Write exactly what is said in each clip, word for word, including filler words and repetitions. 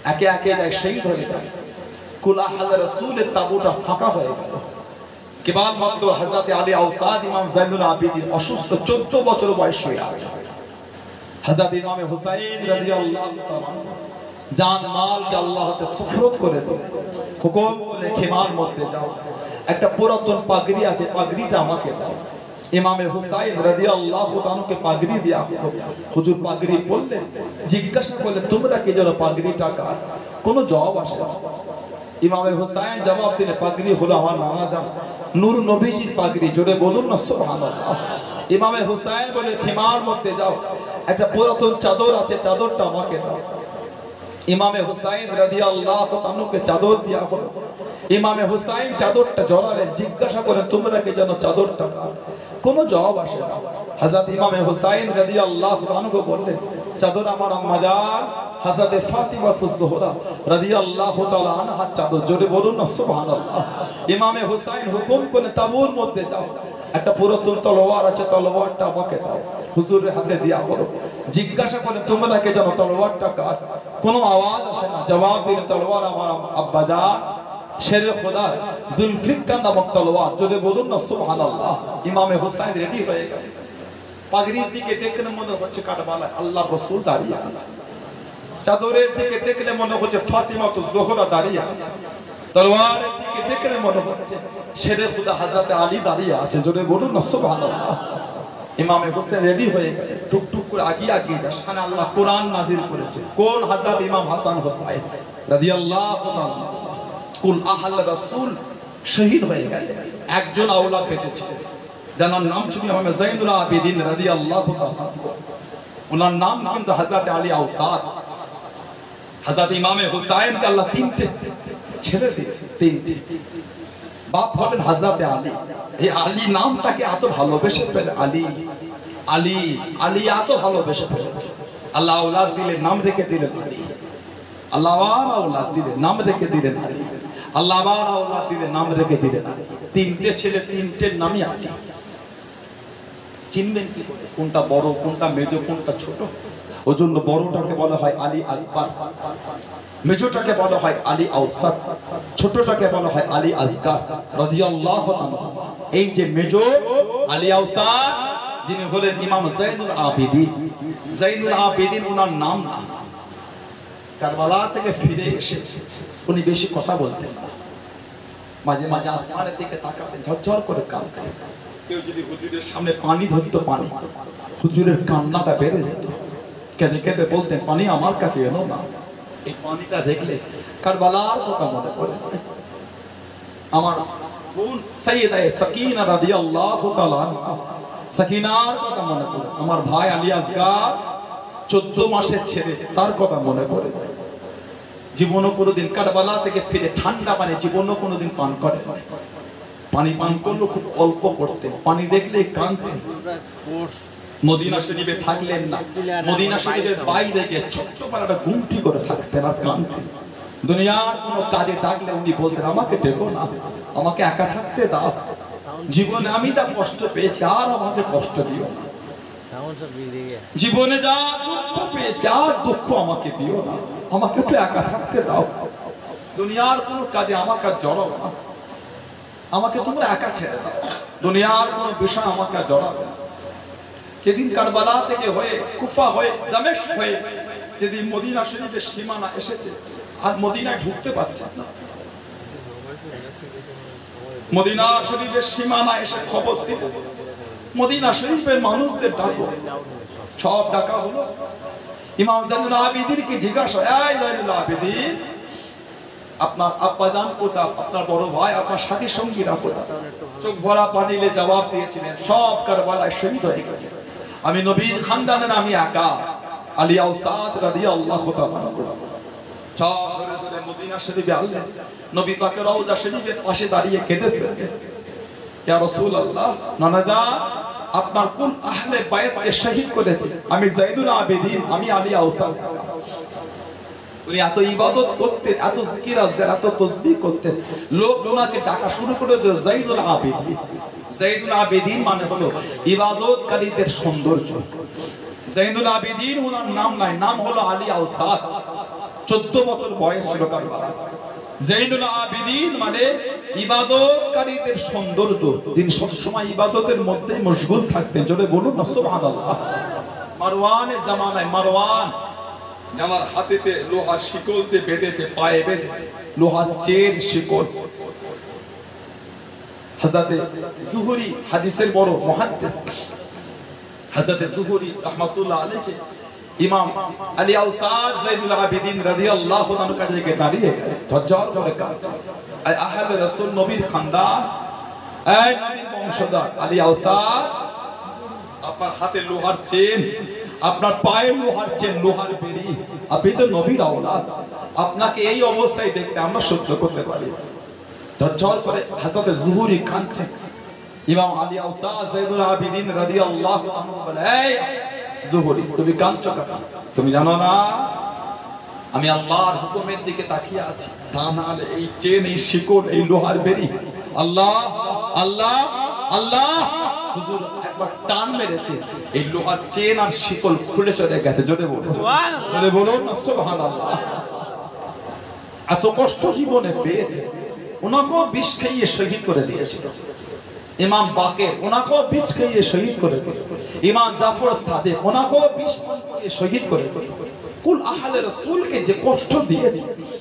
একে একে যায় শহীদ হয়ে যায়। কুল আহলে রাসূলের তাবুটা ফাঁকা হয়ে গেল। কেবল মাত্র হযরত আলী আওসাদ ইমাম যাইনুল আবিদিন অসুস্থ, চোদ্দ বছর বয়স হয়ে আছে। হযরত ইমাম হুসাইন রাদিয়াল্লাহু তাআলা জান মালকে আল্লাহকে সুফরত করে দিলেন। হুকুম করলে খেমার মধ্যে যাও, একটা পুরাতন পাগড়ি আছে, পাগড়িটা আমাকে দাও। ইমামে হুসাইন রাদিয়াল্লাহু তাআলাকে পাগড়ি দেয়া হলো। হুজুর পাগড়ি পরলেন, জিজ্ঞাসা করলেন তোমরা কি জানো পাগড়িটা কার? কোনো জবাব আসে না। ইমামে হুসাইন জবাব দিলে পাগড়ি হলো আমার নানা জান নূর নবীজির পাগড়ি। জোরে বলুন না সুবহানাল্লাহ। ইমামে হুসাইন বলে খেমার মধ্যে যাও, একটা পুরাতন চাদর আছে, চাদরটা আমাকে দাও। ইমামে হুসাইন রাদিয়াল্লাহু তাআলাকে চাদর দেয়া হলো। ইমামে হুসাইন চাদরটা জড়ালেন, জিজ্ঞাসা করেন তোমরা কি জানো চাদরটা কার? কোনো জবাব আসে না। হযরত ইমামে হুসাইন রাদিয়াল্লাহু তাআলাকে বললেন চাদর আমার আম্মা জান হযরত ফাতিমাতুজ জোহরা রাদিয়াল্লাহু তাআলা আনহা চাদর। জোরে বলুন না সুবহানাল্লাহ। ইমামে হুসাইন হুকুম করে তাবুর মধ্যে যাও, একটা পুরাতন তলোয়ার আছে, তলোয়ারটা আমাকে দাও। হুজুরের হাতে দেয়া হলো। জিজ্ঞাসা করেন তোমরা কে জানো তলোয়ারটা কার? কোনো আওয়াজ আসে না। জবাব দিলেন তলোয়ার আমার আব্বাজান শেরে খোদা জুলফিকার নামক তলোয়ার। জোরে বলুন না সুবহানাল্লাহ। ইমামে হুসাইন রেডি হয়ে গেল। পাগড়ির দিকে দেখলে মনে হচ্ছে কারবালায় আল্লাহর রাসূল দাঁড়িয়ে আছে। চাদরের দিকে দেখলে মনে হচ্ছে ফাতিমাতুজ জোহরা দাঁড়িয়ে আছে। তলোয়ারের দিকে দেখলে মনে হচ্ছে শেরে খোদা হযরত আলী দাঁড়িয়ে আছে। জোরে বলুন না সুবহানাল্লাহ। ইমামে হুসাইন রেডি হয়ে গেল, টুক টুক করে আগিয়ে আগিয়ে যায়। সেখানে আল্লাহ কোরআন নাজিল করেছে। কোন হযরত ইমাম হাসান হুসাইন রাদিয়াল্লাহু তাআলা কুল আহলে রাসূল শহীদ হয়ে গেলেন। একজন আওলাদ বেঁচেছিলেন, যার নাম ছিল ইমাম যাইনুল আবিদিন রাদিয়াল্লাহু তাআলা। ওনার নাম কিন্তু হযরত আলী আওসাদ। হযরত ইমামে হুসাইনকে আল্লাহ তিনটে ছেলে দিলেন, তিনটে। বাপ হলেন হযরত আলী। এই আলী নামটাকে এত ভালোবেসে ফেলে, আলী আলী আলী এত ভালোবেসে ফেলেছে। আল্লাহ আওলাদ দিলেন, নাম রেখে দিলেন আলী। আল্লাহ আবার আওলাদ দিলেন, নাম রেখে দিলেন আলী। আল্লাহ আবার আওলাদ দিলেন, নাম রেখে দিলেন আলী। তিনটে ছেলে, তিনটের নামই আলী। চিনবেন কি করে কোনটা বড়, কোনটা মেজো, কোনটা ছোট? ওই জন্য বড়টাকে বলা হয় আলী আকবার, মেজোটাকে বলা হয় আলী আওসাত, ছোটটাকে বলা হয় আলী আসগার রাদিয়াল্লাহু আনহু। এই যে মেজো আলী আওসাত যিনি হলেন ইমাম যাইনুল আবিদিন। যাইনুল আবিদিন ওনার নাম না। কারবালা থেকে ফিরে এসে উনি বেশি কথা বলতেন না। মাঝে মাঝে আসমানের দিকে তাকাতেন, ঝরঝর করে কাঁদতেন। কেউ যদি হুজুরের সামনে পানি ধরতো, পানি হুজুরের কান্নাটা বেড়ে যেত। কেঁদে কেঁদে বলতেন পানি আমার কাছে এলো না। এই পানিটা দেখলে কারবালার কথা মনে পড়ে যায়। আমার বোন সাইয়্যিদা সাকিনা রাদিয়াল্লাহু তাআলা আনহা, সাকিনার কথা মনে পড়ে। আমার ভাই আলী আসগার চোদ্দ মাসের ছেলে, তার কথা মনে পড়ে যায়। জীবনও কোনোদিন কারবালা থেকে ফিরে ঠান্ডা পানি জীবনও কোনোদিন পান করেন। পানি পান করলো খুব অল্প করতেন, পানি দেখলে কাঁদতেন। মদিনা শরীফে থাকলেন না, মদিনা শরীফের বাইরে গিয়ে ছোট্ট পাড়াটা গুমটি করে থাকতেন আর কাঁদতেন। দুনিয়ার কোনো কাজে ডাকলে উনি বলতেন আমাকে ডেকো না, আমাকে একা থাকতে দাও। জীবনে আমি যা কষ্ট পেয়েছি আর আমাকে কষ্ট দিও না। জীবনে যা দুঃখ পেয়েছি আর দুঃখ আমাকে দিও না, আমাকে তো একা থাকতে দাও। দুনিয়ার কোনো কাজে আমার কাজ জড়াও না, আমাকে তোমরা একা ছেড়ে দাও। দুনিয়ার কোনো বিষয় আমাকে জড়াবে না। যেদিন কারবালা থেকে হয়ে কুফা হয়ে দামেস্ক হয়ে যেদিন মদিনা শরীফের সীমানা এসেছে আর মদিনায় ঢুকতে পারছেন না, মদিনা শরীফের সীমানা এসে খবর দিল মদিনা শরীফের মানুষদের ডাকো। সব ডাকা হলো। ইমাম যাইনুল আবিদিনকে জিজ্ঞাসা, এই যাইনুল আবিদিন আপনার আব্বাজান কোথায়, আপনার বড় ভাই, আপনার সাথী সঙ্গীরা কোথায়? চোখ ভরা পানিলে জবাব দিয়েছিলেন সব কারবালায় শহীদ হয়ে গেছে। আমি নবীর খানদানের আমি একা আলী আওসাদ রাদিয়াল্লাহু তাআলা আনহু। সব ধরে ধরে মদিনা শরীফে আনলেন। নবী পাকের রওজা শরীফের পাশে দাঁড়িয়ে কেঁদে ফেললেন, ইয়া রাসূলুল্লাহ, নানাজান আপনার কোন আহলে বাইতকে শহীদ করেছে? আমি যাইনুল আবিদিন, আমি আলী আওসাদ। উনি এত ইবাদত করতেন, এত জিকির আজকার, এত তাসবিহ করতেন, লোক ওনাকে ডাকা শুরু করে দিল যাইনুল আবিদিন। যাইনুল আবিদিন মানে হলো ইবাদতকারীদের সৌন্দর্য। যাইনুল আবিদিন ওনার নাম নাই, নাম হলো আলী আওসাদ। চোদ্দ বছর বয়স ছিল কারবালা। জাইনুল আবিদিন মানে ইবাদতকারীদের সৌন্দর্য। তিনি সবসময় ইবাদতের মধ্যে মশগুল থাকতেন। জোরে বলুন না সুবহানাল্লাহ। মারওয়ানের জামানায় মারওয়ান আমার হাতেতে লোহার শিকল দিয়ে বেঁধেছে, পায়ে বেঁধেছে লোহার চেন শিকল। হযরতে জুহরি হাদিসের বড় মুহাদ্দিস, হযরতে জুহরি রাহমাতুল্লাহ আলাইহি ইমাম আলী আওসাদ যাইনুল আবিদিন রাদিয়াল্লাহু আনহু কাছে দাঁড়িয়ে গেলেন, ঝরঝর করে কাঁদছে। এই আহলে রাসূল নবীর খানদান, এই নবীর বংশধর আলী আওসাদ, আপনার হাতে লোহার চেন, আপনার পায়ে লোহার চেন, লোহার বেড়ি, আপনি তো নবীর আওলাদ, আপনাকে এই অবস্থায় দেখতে আমরা সহ্য করতে পারি না। ঝরঝর করে হযরতে জুহরি কাঁদছে। ইমাম আলী আওসাদ যাইনুল আবিদিন রাদিয়াল্লাহু আনহু বলে, এই জুহরি তুমি কাঁদছো কেন? তুমি জানো না আমি আল্লাহর হুকুমের দিকে তাকিয়ে আছি, তা না হলে এই চেন, এই শিকল, এই লোহার বেড়ি আল্লাহ আল্লাহ আল্লাহ হুজুর একবার টান মেরেছে, এই লোহার চেন আর শিকল খুলে চলে গেছে। জোরে বলুন সুবহানাল্লাহ, জোরে বলুন না সুবহানাল্লাহ। এত কষ্ট জীবনে পেয়েছে, ওনাকেও বিষ খাইয়ে শহীদ করে দিয়েছিল ইমাম বাকের, ওনাকেও বিষ খাইয়ে শহীদ করে দিল ইমাম জাফর সাদেক, ওনাকেও বিষ পান করিয়ে শহীদ করে দিল। কুল আহলে রাসূলকে যে কষ্ট দিয়েছে,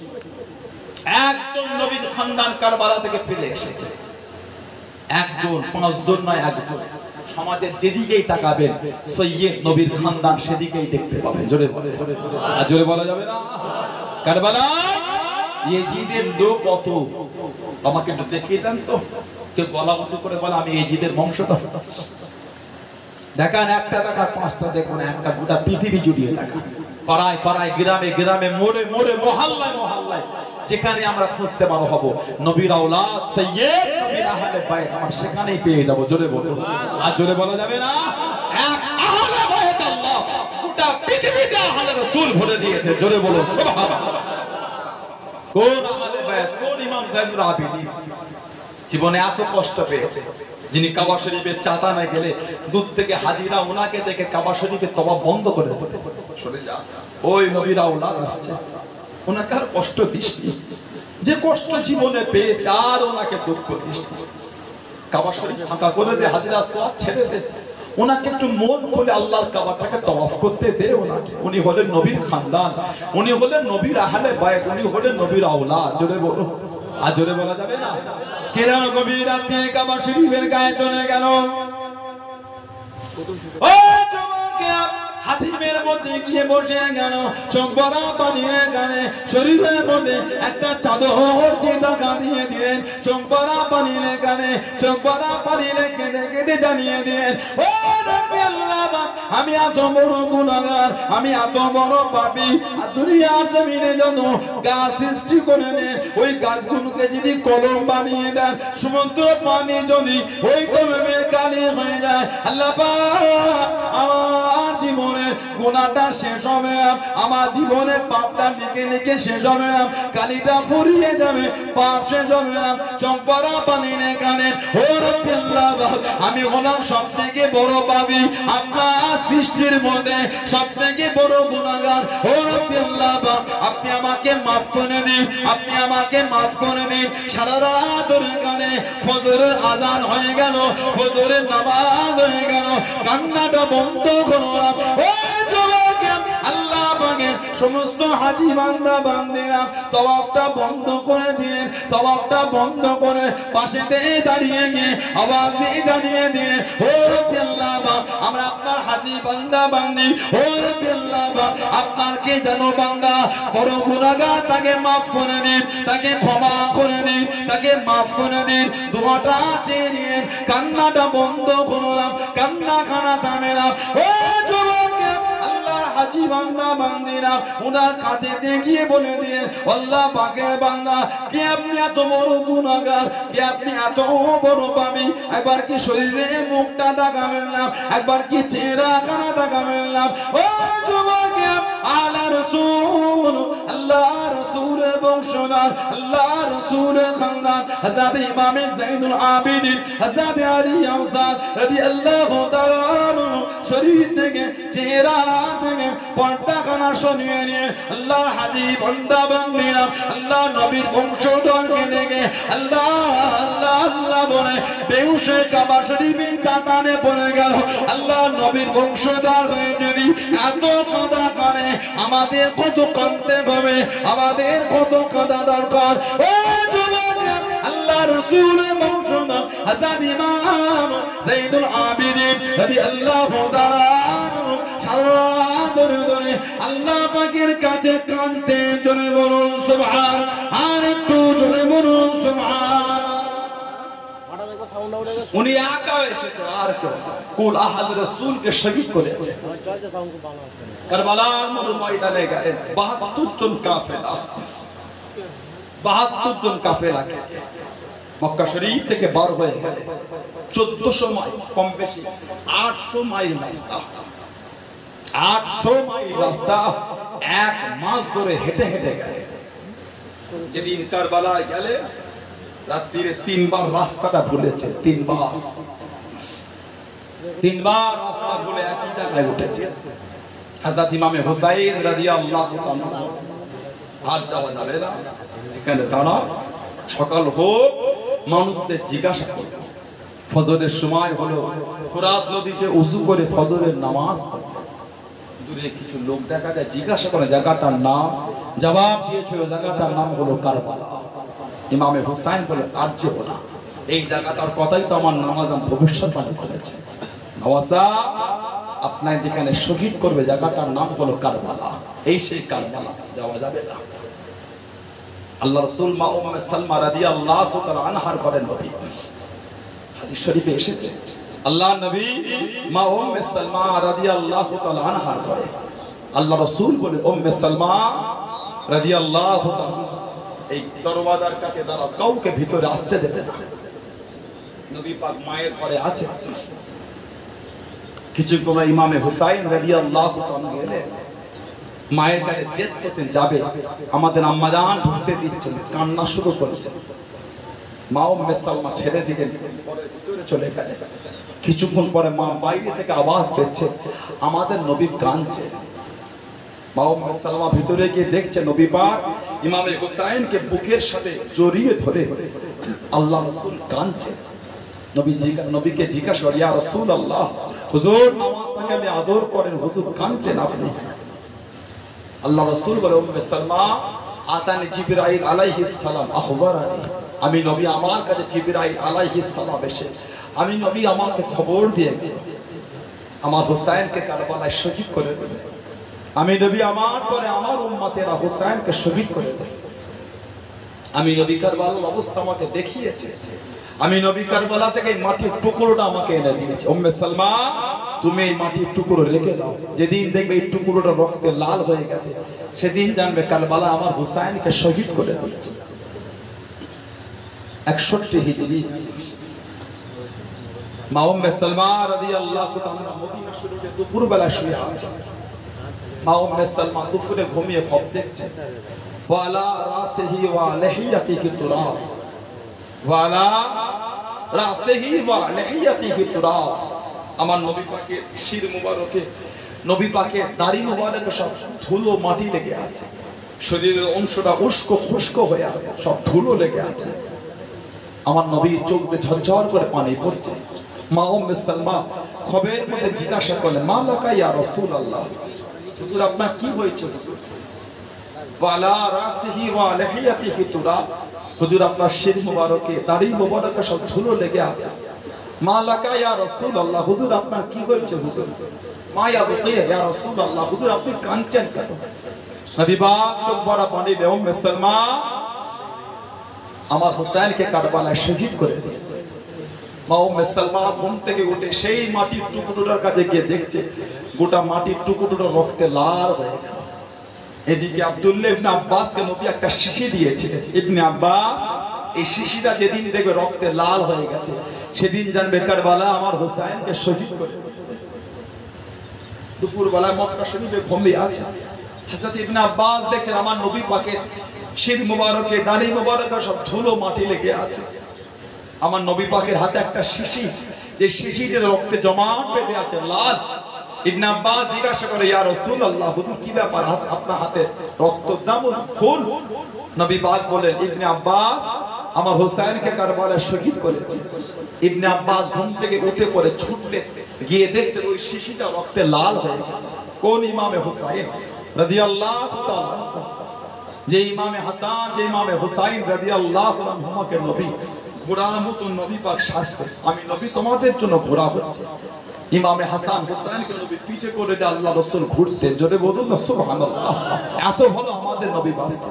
একজন নবীর খানদান কারবালা থেকে ফিরে এসেছে, একজন, পাঁচজন নয়, একজন। সমাজের যেদিকেই তাকাবেন সৈয়দ নবীর খানদান সেদিকেই দেখতে পাবেন। জোরে বলে, আর জোরে বলা যাবে না। কারবালা ইয়েজিদের লোক কত, আমাকে একটু দেখিয়ে দেন তো। কেউ গলা উঁচু করে বলে আমি ইয়েজিদের বংশধর। দেখান একটা, দেখান পাঁচটা, দেখুন একটা, গোটা পৃথিবী জুড়িয়ে দেখান। পাড়ায় পাড়ায়, গ্রামে গ্রামে, মোড়ে মোড়ে, মহল্লায় মহল্লায়, যেখানে আমরা খুঁজতে পারো হব নবীর আওলাদ সৈয়দ নবীর আহলে বাইত, আমরা সেখানেই পেয়ে যাব। জোরে বলুন, আর জোরে বলা যাবে না। এক আহলে বাইত আল্লাহ গোটা পৃথিবীতে আহলে রাসূল ভরে দিয়েছে। জোরে বলুন সুবহানাল্লাহ। কোন আহলে বাইত, কোন ইমাম জাইনুল আবিদিন জীবনে এত কষ্ট পেয়েছে, যিনি কাবা শরীফের চাতানে গেলে দূর থেকে হাজিরা ওনাকে দেখে কাবা শরীফের তওয়াফ বন্ধ করে দিতেন। সরে যা, ওই নবীর আওলাদ আসছে, ওনাকে আর কষ্ট দিসনি। যে কষ্ট জীবনে পেয়েছে আর ওনাকে দুঃখ দিসনি। কাবা শরীফ ফাঁকা করে দে, হাজিরা সোয়াত ছেড়ে দে, ওনাকে একটু মন খুলে আল্লাহর কাবাটাকে তওয়াফ করতে দে ওনাকে। উনি হলেন নবীর খানদান, উনি হলেন নবীর আহলে বাইত, উনি হলেন নবীর আওলাদ। জোরে বলুন, আর জোরে বলা যাবে না। কে যেন গভীর রাতে কাবা শরীফের গায়ে চলে গেল। ও যুবকেরা হাতিমের মধ্যে গিয়ে বসে গেল, চোখ ভরা পানির গানে, শরীরের মধ্যে একটা চাদর দিয়ে ঢাকা দিয়ে দিলেন, চোখ ভরা পানির গানে, চোখ ভরা পানির কেঁদে কেঁদে জানিয়ে দিলেন, ও রব্বি আল্লাহ, আমি এত বড় গুনাহগার, আমি এত বড় পাপী, আর দুনিয়ার জমিনে জন্য গাছ সৃষ্টি করে দেন, ওই গাছগুলোকে যদি কলম বানিয়ে দেন, সমুদ্র পানি যদি ওই কলমের কালি হয়ে যায়, আল্লাহ পাক আমার জীবনের গুনাহটা শেষ হবে, আমার জীবনের পাপটা লিখে লিখে শেষ হবে, কালিটা ফুরিয়ে যাবে, পাপ শেষ হবে, চোখ ভরা পানির কানে, ও রব্বি আল্লাহ, আমি হলাম সবথেকে বড় পাপী, আপনার সৃষ্টির মধ্যে সবথেকে বড় গুনাহগার, ও রব্বি আল্লাহ, আপনি আমাকে মাফ করে দিন, আপনি আমাকে মাফ করে দিন। সারা রাত ধরে কানে, ফজরের আজান হয়ে গেল, ফজরের নামাজ হয়ে গেল, কান্নাটা বন্ধ করলাম। ও যুবক, আল্লাহ পাকের সমস্ত হাজী বান্দা বান্দিরা তওয়াফটা বন্ধ করে দিলেন, তওয়াফটা বন্ধ করে পাশেতে দাঁড়িয়ে গিয়ে আওয়াজ দিয়ে জানিয়ে দিলেন, ও রব্বি আল্লাহ, আমরা আপনার হাজী বান্দা বান্দি, ও রব্বি আল্লাহ, আপনার কে জানো বান্দা বড় গুনাহগার, তাকে মাফ করে দিন, তাকে ক্ষমা করে দিন, তাকে মাফ করে দিন। দোয়াটা চেয়ে নিয়ে কান্নাটা বন্ধ করলাম, কান্না খানা থামে না। ও যুবক, আল্লাহর হাজী বান্দা বান্দিরা ওনার কাছে গিয়ে বলে দিয়ে, আল্লাহ পাকের বান্দা, কে আপনি এত বড় গুনাহগার, কে আপনি এত বড় পাপী, একবার কি শরীরে মুখটা তাকাবেন না, একবার কি চেহারা খানা তাকাবেন না। ও যুবক, আল্লাহ রাসূল, আল্লাহ রাসূলের বংশধর আল্লাহ রাসূলের খানদান হযরত ইমাম যাইনুল আবিদিন হযরত আলী আওসাদ রাদিয়াল্লাহু তাআলা শরীর থেকে চেহারা থেকে পর্দাখানা সরিয়ে নিয়ে আল্লাহ হাজী বান্দা বান্দিরা আল্লাহ নবীর বংশধরকে দেখে আল্লাহ আল্লাহ আল্লাহ বলে বেহুশে কাবা শরীফের চাতানে পড়ে গেল। আল্লাহ নবীর বংশধর হয়ে যদি এত কাঁদা করে আমাদের কত কাঁদতে হবে, আমাদের কত কাঁদা দরকার। ও যুবক, আল্লাহ রাসূলের বংশধর হযরত ইমাম যাইনুল আবিদিন রাদিয়াল্লাহু তাআলা সারা ধরে ধরে আল্লাহ পাকের কাছে কাঁদতে, জোরে বলুন সুবহান, আর একটু জোরে বলুন সুবহান। উনি একা এসেছে, আর কেউ কুল আহাদ রাসূলকে শহীদ করেছে। কারবালার ময়দানে গেলেন বাহাত্তর জন কাফেলা, বাহাত্তর জন কাফেলাকে মক্কা শরীফ থেকে বার হয়ে গেলে চোদ্দশো মাইল, কম বেশি আটশো মাইল রাস্তা, আটশো মাইল রাস্তা এক মাস ধরে হেঁটে হেঁটে গেলে। যেদিন কারবালায় গেলে রাত্রিরে তিনবার রাস্তাটা ভুলেছে, তিনবার তিনবার রাস্তা ভুলে একই জায়গায় উঠেছে। হযরত ইমামে হুসাইন রাদিয়াল্লাহু তাআলা আর যাওয়া যাবে না, এখানে দাঁড়া, সকাল হোক মানুষদের জিজ্ঞাসা করবে। ফজরের সময় হলো, ফোরাত নদীতে উযু করে ফজরের নামাজ পড়ে। দূরে কিছু লোক দেখা যায়, জিজ্ঞাসা করে জায়গাটার নাম, জবাব দিয়েছিল জায়গাটার নাম হলো কারবালা। ইমামে হুসাইন বলে আর যেও না, এই জায়গাটার কথাই তো আমার নানাজান ভবিষ্যৎবাণী করেছে। নওয়াজা আপনার যেখানে শহীদ করবে জায়গাটার নাম হলো কারবালা, এই সেই কারবালা, যাওয়া যাবে না। আল্লাহ রাসূল মা উম্মে সালমা রাদিয়াল্লাহু তাআলা আনহার ঘরে নবী, হাদিস শরীফে এসেছে আল্লাহ নবী মা উম্মে সালমা রাদিয়াল্লাহু তাআলা আনহার ঘরে। আল্লাহ রাসূল বলে উম্মে সালমা রাদিয়াল্লাহু তাআলা এই দরওয়াজার কাছে দাঁড়াও, কাউকে ভিতরে আসতে দেবে না। নবী পাক মায়ের ঘরে আছে। কিছুক্ষণ ইমামে হুসাইন রাদিয়াল্লাহু তাআলা গেলেন, মায়ের কাছে জেদ করতেন যাবে, আমাদের আম্মাজান ঢুকতে দিচ্ছেন, কান্না শুরু করলেন। মা উম্মে সালমা ছেড়ে দিলেন, ঘরের ভিতরে চলে গেলেন। কিছুক্ষণ পরে মা বাইরে থেকে আওয়াজ পেয়েছে আমাদের নবী কাঁদছে। মা উম্মে সালমা ভিতরে গিয়ে দেখছে নবী পাক ইমামে হুসাইনকে বুকের সাথে জড়িয়ে ধরে আল্লাহ রাসূল কাঁদছে। নবী নবীকে জিজ্ঞাসা করে, ইয়া রাসূলুল্লাহ, হুজুর নামাজটাকে আমি আদর করেন, হুজুর কাঁদছেন আপনি? আল্লাহ রাসূল বলে, উম্মে সালমা আতানি জিবরাইল আলাইহিস সালাম আখবারানি, আমি নবী আমার কাছে জিবরাইল আলাইহিস সালাম এসে আমি নবী আমাকে খবর দিয়ে গেল আমার হুসাইনকে কারবালায় শহীদ করে দেবে। আমি নবী আমার পরে আমার উম্মতেরা হুসাইনকে শহীদ করে দেবে। আমি নবী কারবালার অবস্থা আমাকে দেখিয়েছে, আমি নবী কারবালা থেকে এই মাটির টুকরোটা আমাকে এনে দিয়েছে। উম্মে সালমা তুমি এই মাটির টুকরো রেখে দাও, যেদিন দেখবে এই টুকরোটা রক্তে লাল হয়ে গেছে সেদিন জানবে কারবালা আমার হুসাইনকে শহীদ করে দিয়েছে। একষট্টি হিজরি মা উম্মে সালমা রাদিয়াল্লাহু তাআলা মদিনা শরীফে দুপুর বেলা শুয়ে আছে। মা উম্মে সালমা দুপুরে ঘুমিয়ে খব দেখছে। ওয়ালা রাসিহি ওয়া লিহিয়াতিহি তুরাব, ওয়ালা রাসিহি ওয়া লিহিয়াতিহি তুরাব, আমার নবী পাকের শির মুবারকে, নবী পাকের দাড়ি মুবারকে সব ধুলো মাটি লেগে আছে, শরীরের অংশটা উস্কো খুস্কো হয়ে আছে, সব ধুলো লেগে আছে। আমার নবীর চোখ দিয়ে ঝরঝর করে পানি পড়ছে। মা উম্মে সালমা খবের মধ্যে জিজ্ঞাসা করলেন, মা লাকা ইয়া রাসূলুল্লাহ, হুজুর আপনার কি হয়েছে হুজুর? ওয়ালা রাসিহি ওয়া লিহিয়াতিহি তুরাব, হুজুর আপনার শির মুবারকে দাড়ি মুবারকে সব ধুলো লেগে আছে। মা লাকা ইয়া রাসূলুল্লাহ, হুজুর আপনার কি হয়েছে হুজুর? মা ইয়াবকি ইয়া রাসূলুল্লাহ, হুজুর আপনি কাঁদছেন কেন? নবী পাক চোখ ভরা পানি দিয়ে উম্মে সালমা আমার হুসাইনকে কারবালায় শহীদ করে দিয়েছে। মা উম্মে সালমা ঘুম থেকে উঠে সেই মাটির টুকরোটার কাছে গিয়ে দেখছে গোটা মাটির টুকরোটা রক্তে লাল হয়ে গেল। এদিকে আব্দুল্লাহ ইবনে আব্বাসকে নবী একটা শিশি দিয়েছিলেন। ইবনে আব্বাস এই শিশিটা যেদিন দেখবে রক্তে লাল হয়ে গেছে সেদিন জানবে কারবালা আমার হুসাইনকে শহীদ করে দিয়েছে। দুপুর বেলায় মক্কা শরীফে ঘুমিয়ে আছে। হযরত ইবনে আব্বাস দেখছেন আমার নবী পাকের শির মুবারকে দাড়ি মুবারকে সব ধুলো মাটি লেগে আছে। আমার নবী পাকের হাতে একটা শিশি, যে শিশিতে রক্তে জমাট বেঁধে আছে লাল। ইবনে আব্বাস জিজ্ঞাসা করে, ইয়া রাসূলুল্লাহ, হুজুর কি ব্যাপার, আপনার হাতে রক্ত দামুন খুন? নবী পাক বলেন, ইবনে আব্বাস আমার হোসেনকে কারবালায় শহীদ করেছে। ইবনে আব্বাস ঘুম থেকে উঠে পড়ে ছুটলে গিয়ে দেখছে ওই শিশিটা রক্তে লাল হয়ে গেছে। কোন ইমামে হুসাইন রাদিয়াল্লাহু তাআলা, যে ইমামে হাসান, যে ইমামে হুসাইন রাদিয়াল্লাহু আনহুমাকে নবী ঘোড়ার মতো নবী পাক সাজতে, আমি নবী তোমাদের জন্য ঘোড়া হচ্ছে। ইমামে হাসান হুসাইনকে নবী পিঠে করে দিয়ে আল্লাহ রাসূল ঘুরতে, জোরে বলুন না সুবহানাল্লাহ। এত ভালো আমাদের নবী বাঁচতেন।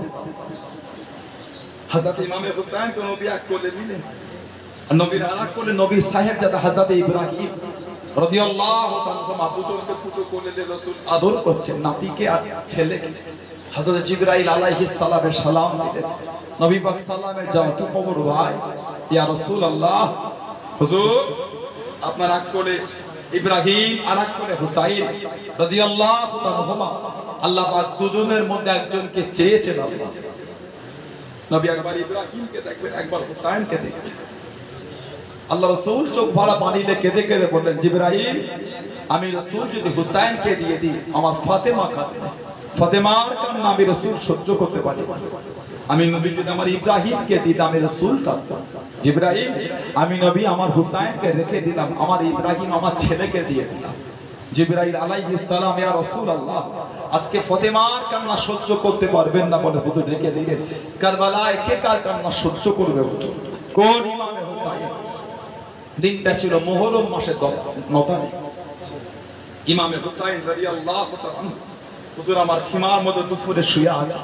হযরত ইমামে হুসাইনকে নবী এক কোলে নিলেন, নবীর আরেক কোলে নবীর সাহেবজাদা হযরত ইব্রাহিম রাদিয়াল্লাহু তাআলা দুটোকে দুটো কোলে দিয়ে রাসূল আদর করছেন, নাতিকে আর ছেলেকে। হযরত জিবরাইল আলাইহিস সালামের সালাম দিলেন, নবী পাক সালামের যাও, কি খবর ভাই? ইয়া রাসূলুল্লাহ, হুজুর আপনার এক কোলে ইব্রাহিম আর এক কোলে হুসাইন রাদিয়াল্লাহু তাআলা, আল্লাহ পাক দুজনের মধ্যে একজনকে চেয়েছেন আল্লাহ। নবী একবার ইব্রাহিমকে দেখবেন, একবার হুসাইনকে দেখছেন। আল্লাহ রাসূল চোখ ভরা পানি দিয়ে কেঁদে কেঁদে বললেন, জিবরাইল, আমি রাসূল যদি হুসাইনকে দিয়ে দিই, আমার ফাতেমা কাঁদবে, ফাতেমার কান্না আমি রাসূল সহ্য করতে পারি না। আমি নবী যদি আমার ইব্রাহিমকে দিই, আমি রাসূল কাঁদব। জিবরাইল, আমি নবী আমার হুসাইনকে রেখে দিলাম, আমার ইব্রাহিম আমার ছেলেকে দিয়ে দিলাম। জিবরাইল আলাইহিস সালাম, ইয়া রাসূলুল্লাহ, আজকে ফাতেমার কান্না সহ্য করতে পারবেন না বলে হুজুর রেখে দিলেন। কারবালায় কে কার কান্না সহ্য করবে হুজুর? কোন ইমামে হুসাইন? দিনটা ছিল মুহররম মাসের নয় তারিখ। ইমামে হুসাইন রাদিয়াল্লাহু তাআলা, হুজুর আমার খিমার মধ্যে দুপুরে শুয়ে আছে।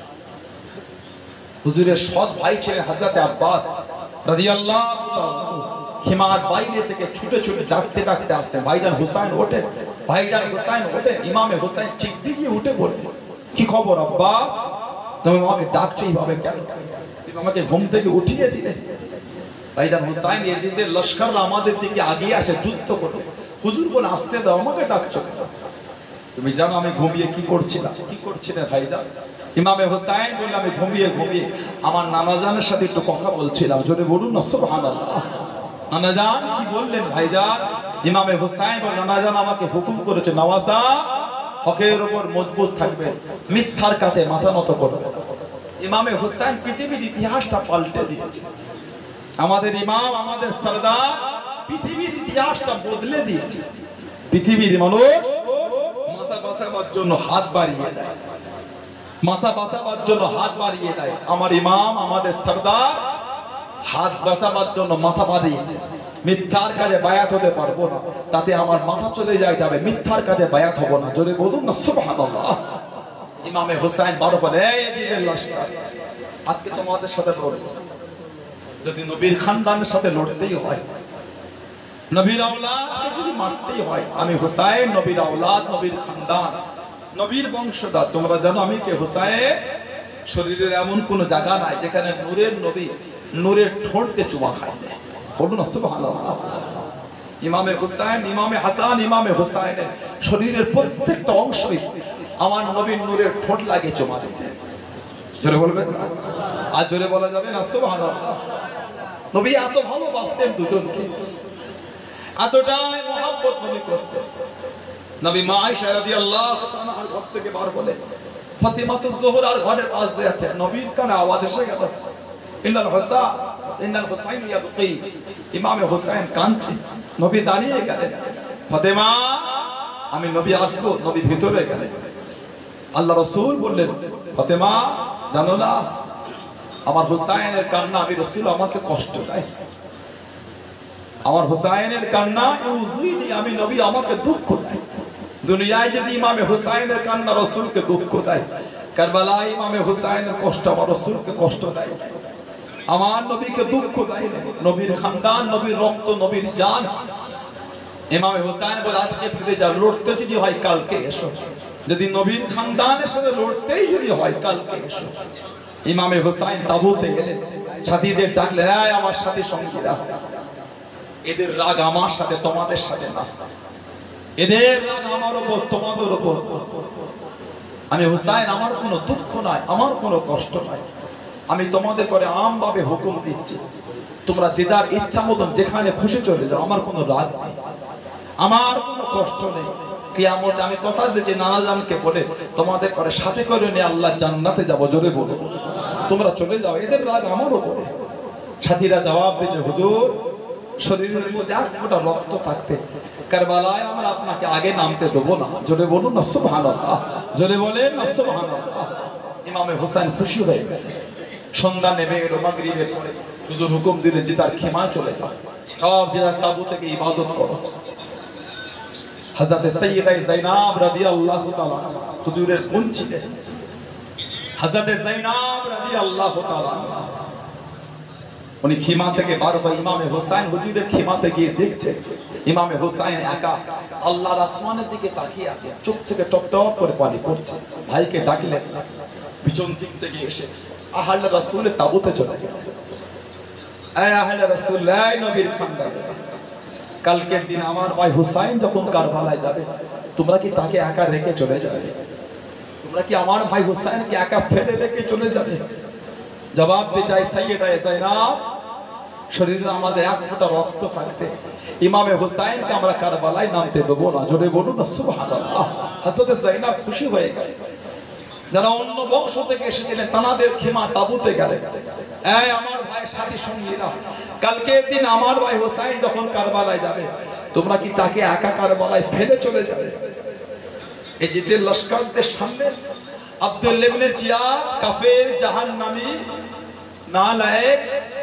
হুজুরের সৎ ভাই ছিলেন হযরত আব্বাস রাদিয়াল্লাহু তাআলা, খিমার বাইরে থেকে ছুটে ছুটে ডাকতে ডাকতে আসছেন, ভাইজান হুসাইন ওঠেন, ভাইজান হুসাইন ওঠেন। ইমামে হুসাইন চিকটি গিয়ে উঠে পড়লেন, কি খবর আব্বাস, তুমি আমাকে ডাকছো এইভাবে কেন? তুমি আমাকে ঘুম থেকে উঠিয়ে দিলে। ভাইজান হুসাইন, ইয়াজিদের লশকররা আমাদের দিকে আগিয়ে আসে, যুদ্ধ করবে। হুজুর বলে, আসতে দাও, আমাকে ডাকছো কেন? তুমি জানো আমি ঘুমিয়ে কি করছিলাম? কি করছিলেন ভাইজান? ইমামে হুসাইন বললেন, আমি ঘুমিয়ে ঘুমিয়ে আমার নানাজানের সাথে একটু কথা বলছিলাম। জোরে বলুন না সুবহানাল্লাহ। নানাজান কি বললেন ভাইজান? ইমামে হুসাইন বললেন, নানাজান আমাকে হুকুম করেছে, নওয়াজা হকের উপর মজবুত থাকবে, মিথ্যার কাছে মাথা নত করবে না। ইমামে হুসাইন পৃথিবীর ইতিহাসটা পাল্টে দিয়েছে। আমাদের ইমাম, আমাদের সরদার পৃথিবীর ইতিহাসটা বদলে দিয়েছে। পৃথিবীর মানুষ মাথা বাঁচাবার জন্য হাত বাড়িয়ে দেয়, মাথা বাঁচাবার জন্য হাত বাড়িয়ে দেয়। আমার ইমাম, আমাদের সরদার হাত বাঁচাবার জন্য মাথা বাড়িয়েছে। মিথ্যার কাজে বায়াত হতে পারবো না, তাতে আমার মাথা চলে যায় যাবে, মিথ্যার কাজে বায়াত হবো না। জোরে বলুন না সুবহানাল্লাহ। ইমামে হুসাইন বারো বলে, এই ইয়াজিদের লশকর, আজকে তোমাদের সাথে লড়বো। যদি নবীর খানদানের সাথে লড়তেই হয়, নবীর আওলাদকে যদি মারতেই হয়, আমি হুসাইন নবীর আওলাদ, নবীর খানদান, নবীর বংশধর। তোমরা জানো আমি কে? হুসাইন। শরীরের এমন কোন জায়গা নাই যেখানে নূরের নবী নূরের ঠোঁটতে চুমা খায় না। বলুন না সুবহানাল্লাহ। ইমামে হুসাইন, ইমামে হাসান, ইমামে হুসাইনের শরীরের প্রত্যেকটা অংশই আমার নবীর নূরের ঠোঁট লাগে চুমা দিতে। জোরে বলবেন না? আর জোরে বলা যাবে না সুবহানাল্লাহ। নবী এত ভালোবাসতেন দুজনকে, এতটাই মহব্বত নবী করতেন। নবী মা আয়েশা রাদিয়াল্লাহু তাআলার ঘর থেকে বার হলেন, ফাতিমাতুজ যোহরার ঘরের পাশ দিয়ে যাচ্ছে, নবীর কানে আওয়াজ এসে গেল, ইন্নাল হুসাইন ইন্নাল হুসাইন ইয়াবকি। ইমামে হুসাইন কাঁদছে। নবী দাঁড়িয়ে গেলেন, ফাতেমা আমি নবী আসবো। নবী ভিতরে গেলেন। আল্লাহ রাসূল বললেন, ফাতেমা জানো না আমার হুসাইনের কান্না, আমি রাসূল আমাকে কষ্ট দেয়। আমার হুসাইনের কান্না ইউজিনি, আমি নবী আমাকে দুঃখ দেয়। দুনিয়ায় যদি ইমামে হুসাইনের কান্না রাসূলকে দুঃখ দেয়, কারবালায় ইমামে হুসাইনের কষ্ট আমার রাসূলকে কষ্ট দেয়। আমার নবীকে দুঃখ দেয় না। নবীর খানদান, নবীর রক্ত, নবীর জান। ইমামে হুসাইন বলে, আজকে ফিরে যাও, লড়তে যদি হয় কালকে এসো। যদি নবীর খানদানের সাথে লড়তেই যদি হয় কালকে এসো। ইমামে হুসাইন তাবুতে গেলেন, সাথীদের ডাকলেন, এই আমার সাথী সঙ্গীরা, এদের রাগ আমার সাথে, তোমাদের সাথে না। এদের রাগ আমার উপর, তোমাদের উপর। আমি হুসাইন, আমার কোনো দুঃখ নাই, আমার কোনো কষ্ট নাই। আমি তোমাদের করে আমভাবে হুকুম দিচ্ছি, তোমরা যে যার ইচ্ছা মতন যেখানে খুশি চলে যাও, আমার কোনো রাগ নেই, আমার কোনো কষ্ট নেই। কিয়ামতে আমি কথা দিয়েছি নানাজানকে বলে তোমাদের করে সাথে করে নিয়ে আল্লাহ জান্নাতে যাবো, জোরে বলে তোমরা চলে যাও, এদের রাগ আমার উপরে। সাথীরা জবাব দিয়েছে, হুজুর শরীরের মধ্যে এক ফোঁটা রক্ত থাকতে কারবালায় আমরা আপনাকে আগে নামতে দেবো না, জোরে বলুন না সুবহানাল্লাহ, জোরে বলেন না সুবহানাল্লাহ। ইমামে হোসেন খুশি হয়ে গেলেন। সন্ধ্যা নেমে এলো, মাগরিবের পরে হুজুর হুকুম দিলেন যে তার খিমায় চলে যাও, সব যে তার তাবু থেকে ইবাদত করো। হযরত সাইয়্যিদা যায়নাব রাদিয়াল্লাহু তাআলা হুজুরের বোন ছিলেন। হযরত যায়নাব রাদিয়াল্লাহু তাআলা উনি খিমা থেকে বার হয়ে ইমামে হোসেন হুজুরের খিমাতে গিয়ে দেখছে ইমামে হোসেন একা আল্লাহর আসমানের দিকে তাকিয়ে আছে, চোখ থেকে টপ টপ করে পানি পড়ছে। ভাইকে ডাকলেন না, পিছন দিক থেকে এসে আহলে রাসূলের তাবুতে চলে গেলেন। এই আহলে রাসূল, এই নবীর খানদানে, কালকের দিন আমার ভাই হুসাইন যখন কারবালায় যাবে, তোমরা কি তাকে একা রেখে চলে যাবে? তোমরা কি আমার ভাই হুসাইনকে একা ফেলে রেখে চলে যাবে? জবাব দিয়ে যায় সাইয়্যিদা যায়নাব, শরীরে আমাদের এক ফোঁটা রক্ত থাকতে ইমামে হুসাইনকে আমরা কারবালায় নামতে দেবো না, জোরে বলুন না সুবহানাল্লাহ। হযরত যায়নাব খুশি হয়ে গেলেন। যারা অন্য বংশ থেকে এসেছিলেন তাদের খিমা তাবুতে গেলেন। এই আমার ভাই সাথী সঙ্গীরা, কালকে দিন আমার ভাই হোসাইন যখন কারবালায় যাবে, তোমরা কি তাকে একা কারবালায় ফেলে চলে যাবে? এই যে লস্করদের সামনে আব্দুল্লাহ ইবনে জিয়াদ কাফের জাহান্নামী নালায়েক,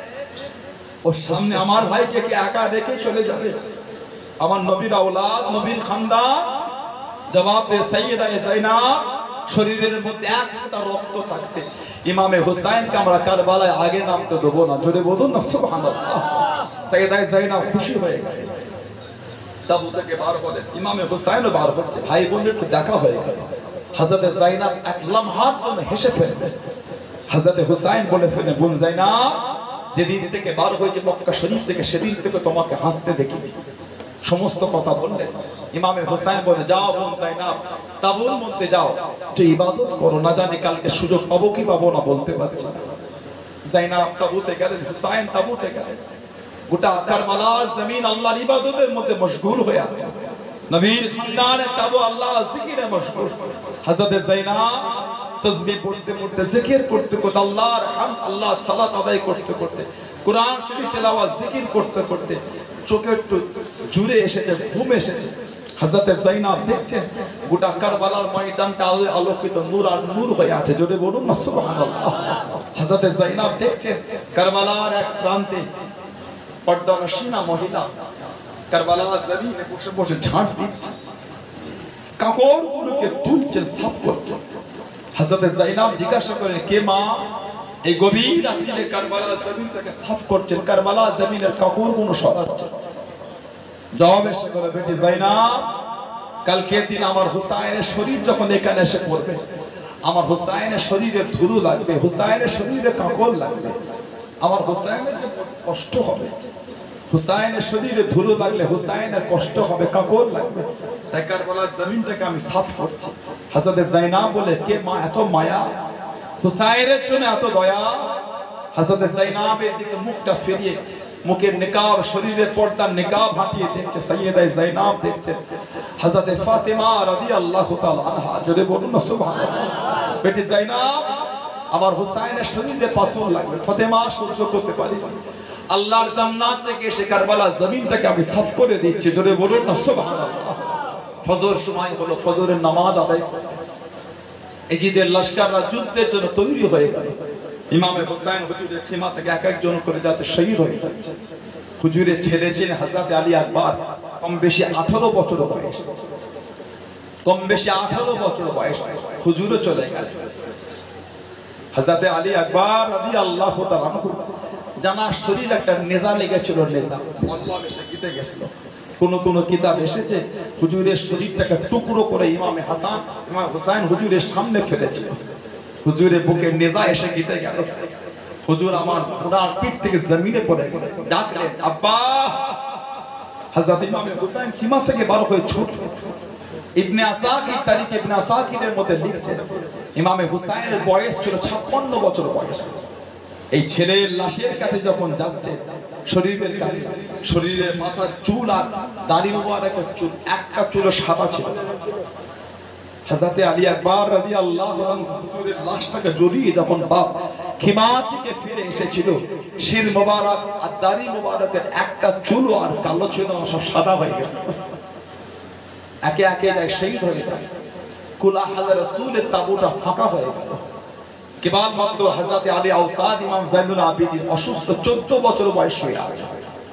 ওর সামনে আমার ভাইকে কি একা রেখে চলে যাবে? আমার নবীর আওলাদ, নবীর খানদান। জবাব দে সাইয়্যিদা যায়নাব, শরীরের মধ্যে এক ফোঁটা রক্ত থাকতে ইমামে হুসাইনকে আমরা কারবালায় আগে নামতে দেবো না, জোরে বলুন না সুবহানাল্লাহ। সাইয়্যিদা যায়নাব খুশি হয়ে গেলেন। তাবু থেকে বার হলেন, ইমামে হুসাইনও বার হচ্ছে, ভাই বোনদের দেখা হয়ে গেল। হযরত যায়নাব এক লম্হার জন্য হেসে ফেললেন। হযরত হুসাইন বলে ফেললেন, বোন যায়নাব, যেদিন থেকে বার হয়েছে মক্কা শরীফ থেকে, সেদিন থেকে তোমাকে হাসতে দেখিনি। সমস্ত কথা বললেন। ইমামে হুসাইন বলে, যাও বোন যায়নাব, তাবুর মধ্যে যাও, যে ইবাদত করো, না জানি কালকে সুযোগ পাবো কি পাবো না বলতে পারছি না। যায়নাব তাবুতে গেলেন, হুসাইন তাবুতে গেলেন। গোটা কারবালার জমিন আল্লাহর ইবাদতের মধ্যে মশগুল হয়ে আছে। নবীর খানদানের তাবু আল্লাহ জিকিরে মশগুল। হযরত যায়নাব তাসবিহ পড়তে পড়তে, জিকির করতে করতে, আল্লাহর হামদ, আল্লাহ সালাত আদায় করতে করতে, কোরআন শরীফ তেলাওয়াত জিকির করতে করতে চোখে একটু জুড়ে এসেছে, ঘুম এসেছে। হযরত যায়নাব দেখছেন গোটা কারবালার ময়দানটা আলোকিত নূর আর নূর হয়ে আছে, জোরে বলুন না সুবহানাল্লাহ। হযরত যায়নাব দেখছেন কারবালার এক প্রান্তে পর্দানশীনা মহিলা কারবালার জমিনে বসে বসে ঝাঁট দিচ্ছে, কাপড়গুলোকে তুলছেন, সাফ করছেন। হযরত যায়নাব জিজ্ঞাসা করেন, কে মা? এই গভীর রাত্রিতে কারবালার জমিনটাকে সাফ করছেন, কারবালার জমিনের কাপড়গুলো সরাচ্ছেন। জবাব এসে বলে, বেটি যায়নাব, কালকের দিন আমার হুসাইনের শরীর যখন এখানে এসে পড়বে, আমার হুসাইনের শরীরে ধুলো লাগবে, হুসাইনের শরীরে কাপড় লাগবে, আমার হুসাইনের যে কষ্ট হবে, হুসাইনের শরীরে ধুলো লাগলে হুসাইনের কষ্ট হবে, কাপড় লাগবে, তাই কারবালার জমিনটাকে আমি সাফ করছি। হযরত যায়নাব বলে, কে মা? এত মায়া, হুসাইনের জন্য এত দয়া। হযরত যায়নাবের দিকে মুখটা ফিরিয়ে, মুখের নিকাব, শরীরের পর্দার নিকাব হাটিয়ে দেখছে সাইয়্যিদা যায়নাব দেখছেন হযরত ফাতেমা রাদিয়াল্লাহু তাআলা আনহা, জোরে বলুন না সুবহানাল্লাহ। বেটি যায়নাব, আমার হুসাইনের শরীরে পাথর লাগবে, ফাতেমা সহ্য করতে পারি না, আল্লাহর জান্নাত থেকে এসে কারবালার জমিনটাকে আমি সাফ করে দিচ্ছি, জোরে বলুন না সুবহানাল্লাহ। ফজর সময় হলো, ফজরের নামাজ আদায় করতে এজিদের লস্কররা যুদ্ধের জন্য তৈরি হয়ে গেল। ইমামে হুসাইন হুজুরের খিমা থেকে এক একজন করে যাতে শহীদ হয়ে যাচ্ছে। হুজুরের ছেলে ছিলেন হযরত আলী আকবর, কম বেশি আঠারো বছর বয়স, কম বেশি আঠারো বছর বয়স হুজুরও চলে গেলেন। হযরত আলী আকবর রাদিয়াল্লাহু তাআলা আনহু জানার শরীর একটা নেজা লেগেছিল, নেজা মলম এসে গিতে গেছিল। কোন কোন কিতাব এসেছে হুজুরের শরীরটাকে টুকরো করে ইমামে হাসান, ইমাম হুসাইন হুজুরের সামনে ফেলেছিল, হুজুরের বুকে নেজা এসে গিতে গেল। হুজুর আমার ঘোড়ার পিঠ থেকে জমিনে পড়ে গেলেন, ডাকলেন আব্বা। হযরত ইমামে হুসাইন খিমা থেকে বার হয়ে ছুটলেন, ইবনে আসাকির তারিখ ইবনে আসাকিরের মধ্যে লিখছেন ইমামে হুসাইনের বয়স ছিল ছাপ্পান্ন বছর বয়স। এই ছেলের লাশের কাছে যখন যাচ্ছে শরীরের কাছে, শরীরের মাথার চুল আর দাড়ি মুবারকের চুল একটা চুল সাদা ছিল। হযরতে আলী আকবর রাদিয়াল্লাহু আনহু হুজুরের লাশটাকে জড়িয়ে যখন বাপ খিমার থেকে ফিরে এসেছিল, শির মুবারক আর দাড়ি মুবারকের একটা চুল আর কালো ছিল, সব সাদা হয়ে গেছে। একে একে যায় শহীদ হয়ে যায়। কুলাহাল রাসূলের তাবুটা ফাঁকা হয়ে গেল। কেবলমাত্র হযরতে আলী আওসাদ ইমাম জাইনুল আবিদিন অসুস্থ, চোদ্দ বছর বয়স হয়ে আছে।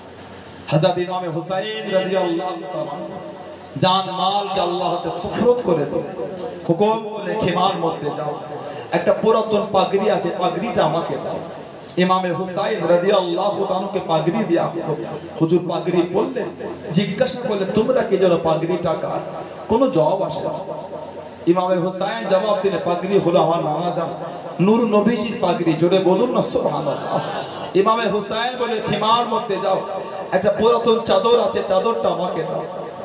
হযরত ইমাম হুসাইন রাদিয়াল্লাহু তাআলা জান মালকে আল্লাহকে সুফরত করে দিলেন। হুকুম করলে খিমার মধ্যে যাও, একটা পুরাতন পাগড়ি আছে, পাগড়িটা আমাকে দাও। ইমামে হুসাইন রাদিয়াল্লাহু তাআলাকে পাগড়ি দেয়া হলো। হুজুর পাগড়ি পরলেন, জিজ্ঞাসা করলেন তোমরা কি জানো পাগড়িটা কার? কোনো জবাব আসে না। ইমামে হুসাইন জবাব দিলে পাগড়ি হলো আমার নানা জান নূর নবীজির পাগড়ি। জোরে বলুন না সুবহানাল্লাহ। ইমামে হুসাইন বলে খিমার মধ্যে যাও, একটা পুরাতন চাদর আছে, চাদরটা আমাকে দাও।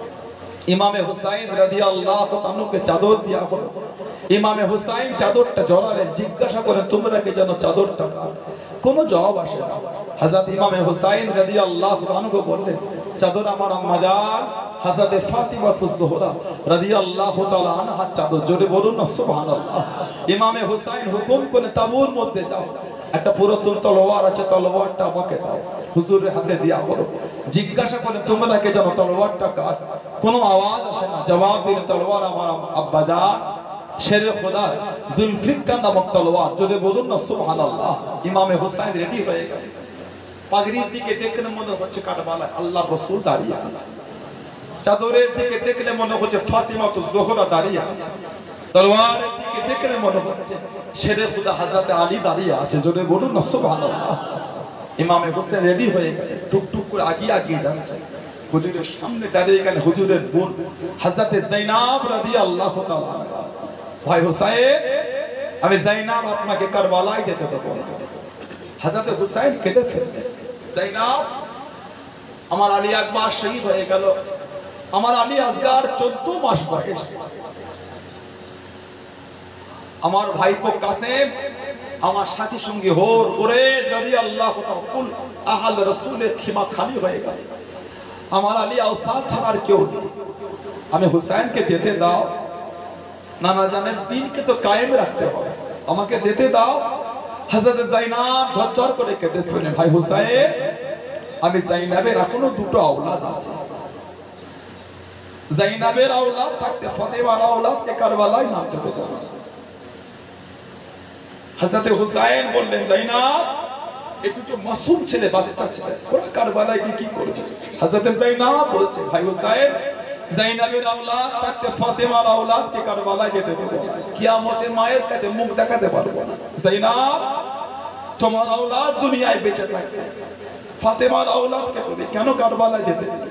ইমামে হুসাইন রাদিয়াল্লাহু তাআলাকে চাদর দেয়া হলো। ইমামে হুসাইন চাদরটা জড়ালেন, জিজ্ঞাসা করেন তোমরা কি জানো চাদরটা কার? কোনো জবাব আসে না। হযরত ইমামে হুসাইন রাদিয়াল্লাহু তাআলাকে বললেন চাদর আমার আম্মা জান হযরত ফাতিমাতুজ জোহরা রাদিয়াল্লাহু তাআলা আনহা চাদর। জোরে বলুন না সুবহানাল্লাহ। ইমামে হুসাইন হুকুম করে তাবুর মধ্যে যাও, একটা পুরাতন তলোয়ার আছে, তলোয়ারটা আমাকে দাও। হুজুরের হাতে দেয়া হলো। জিজ্ঞাসা করে তোমরা কে জানো তলোয়ারটা কার? কোনো আওয়াজ আসে না। জবাব দিলেন তলোয়ার আমার আব্বা জান শেরে খোদা জুলফিকার নামক তলোয়ার। জোরে বলুন না সুবহানাল্লাহ। ইমামে হুসাইন রেডি হয়ে গেল। পাগড়ির দিকে দেখলে মনে হচ্ছে কারবালায় আল্লাহর রাসূল দাঁড়িয়ে আছে। চাদরের দিকে দেখলে মনে হচ্ছে ফাতিমাতুজ জোহরা দাঁড়িয়ে আছে। তলোয়ারের দিকে দেখলে মনে হচ্ছে শেরে খোদা হযরত আলী দাঁড়িয়ে আছে। জোরে বলুন না সুবহানাল্লাহ। ইমামে হুসাইন রেডি হয়ে গেল, টুকটুক করে আগিয়ে আগিয়ে যাচ্ছে। হুজুরের সামনে দাঁড়িয়ে গেলেন হুজুরের বোন হযরত যায়েনাব রাদিয়াল্লাহু তাআলা আনহা। ভাই হুসাইন, আমি যায়েনাব আপনাকে কারবালায় যেতে দেব না। হযরত হুসাইন কেঁদে ফেললেন, যায়েনাব আমার আলী আকবর শহীদ হয়ে গেল, আমার আলী আসগার চোদ্দ মাস বয়স, আমার ভাইপো কাসেম আমার সাথী সঙ্গী হোর ওরে রাদিয়াল্লাহু তাআলা কুল আহাল রাসূলের খিমা খালি হয়ে গেল। আমার আলী আওসাদ ছাড়ার কেউ নেই, আমি হুসাইনকে যেতে দাও। নানা জানের দিনকে তো কায়েম রাখতে হবে, আমাকে যেতে দাও। হযরত যায়েনাব ঝরঝর করে কেঁদে ফেললেন, ভাই হুসাইন আমি যায়েনাবের এখনো দুটো আওলাদ আছে। যায়েনাবের আওলাদ থাকতে ফাতেমার আওলাদকে কারবালায় নামতে দেব না। হযরত হুসাইন বললেন যায়েনাব এই দুটো মাসুম ছেলে, বাচ্চা ছেলে, ওরা কারবালায় কি কি করবে? হযরত যায়েনাব বলছে ভাই হুসাইন যায়েনাবের আওলাদ থাকতে ফাতেমার আওলাদকে কারবালায় যেতে দেব না, কিয়ামতে মায়ের কাছে মুখ দেখাতে পারবো না। যায়েনাব তোমার আওলাদ দুনিয়ায় বেঁচে থাকতে ফাতেমার আওলাদকে তুমি কেন কারবালায় যেতে দিলে?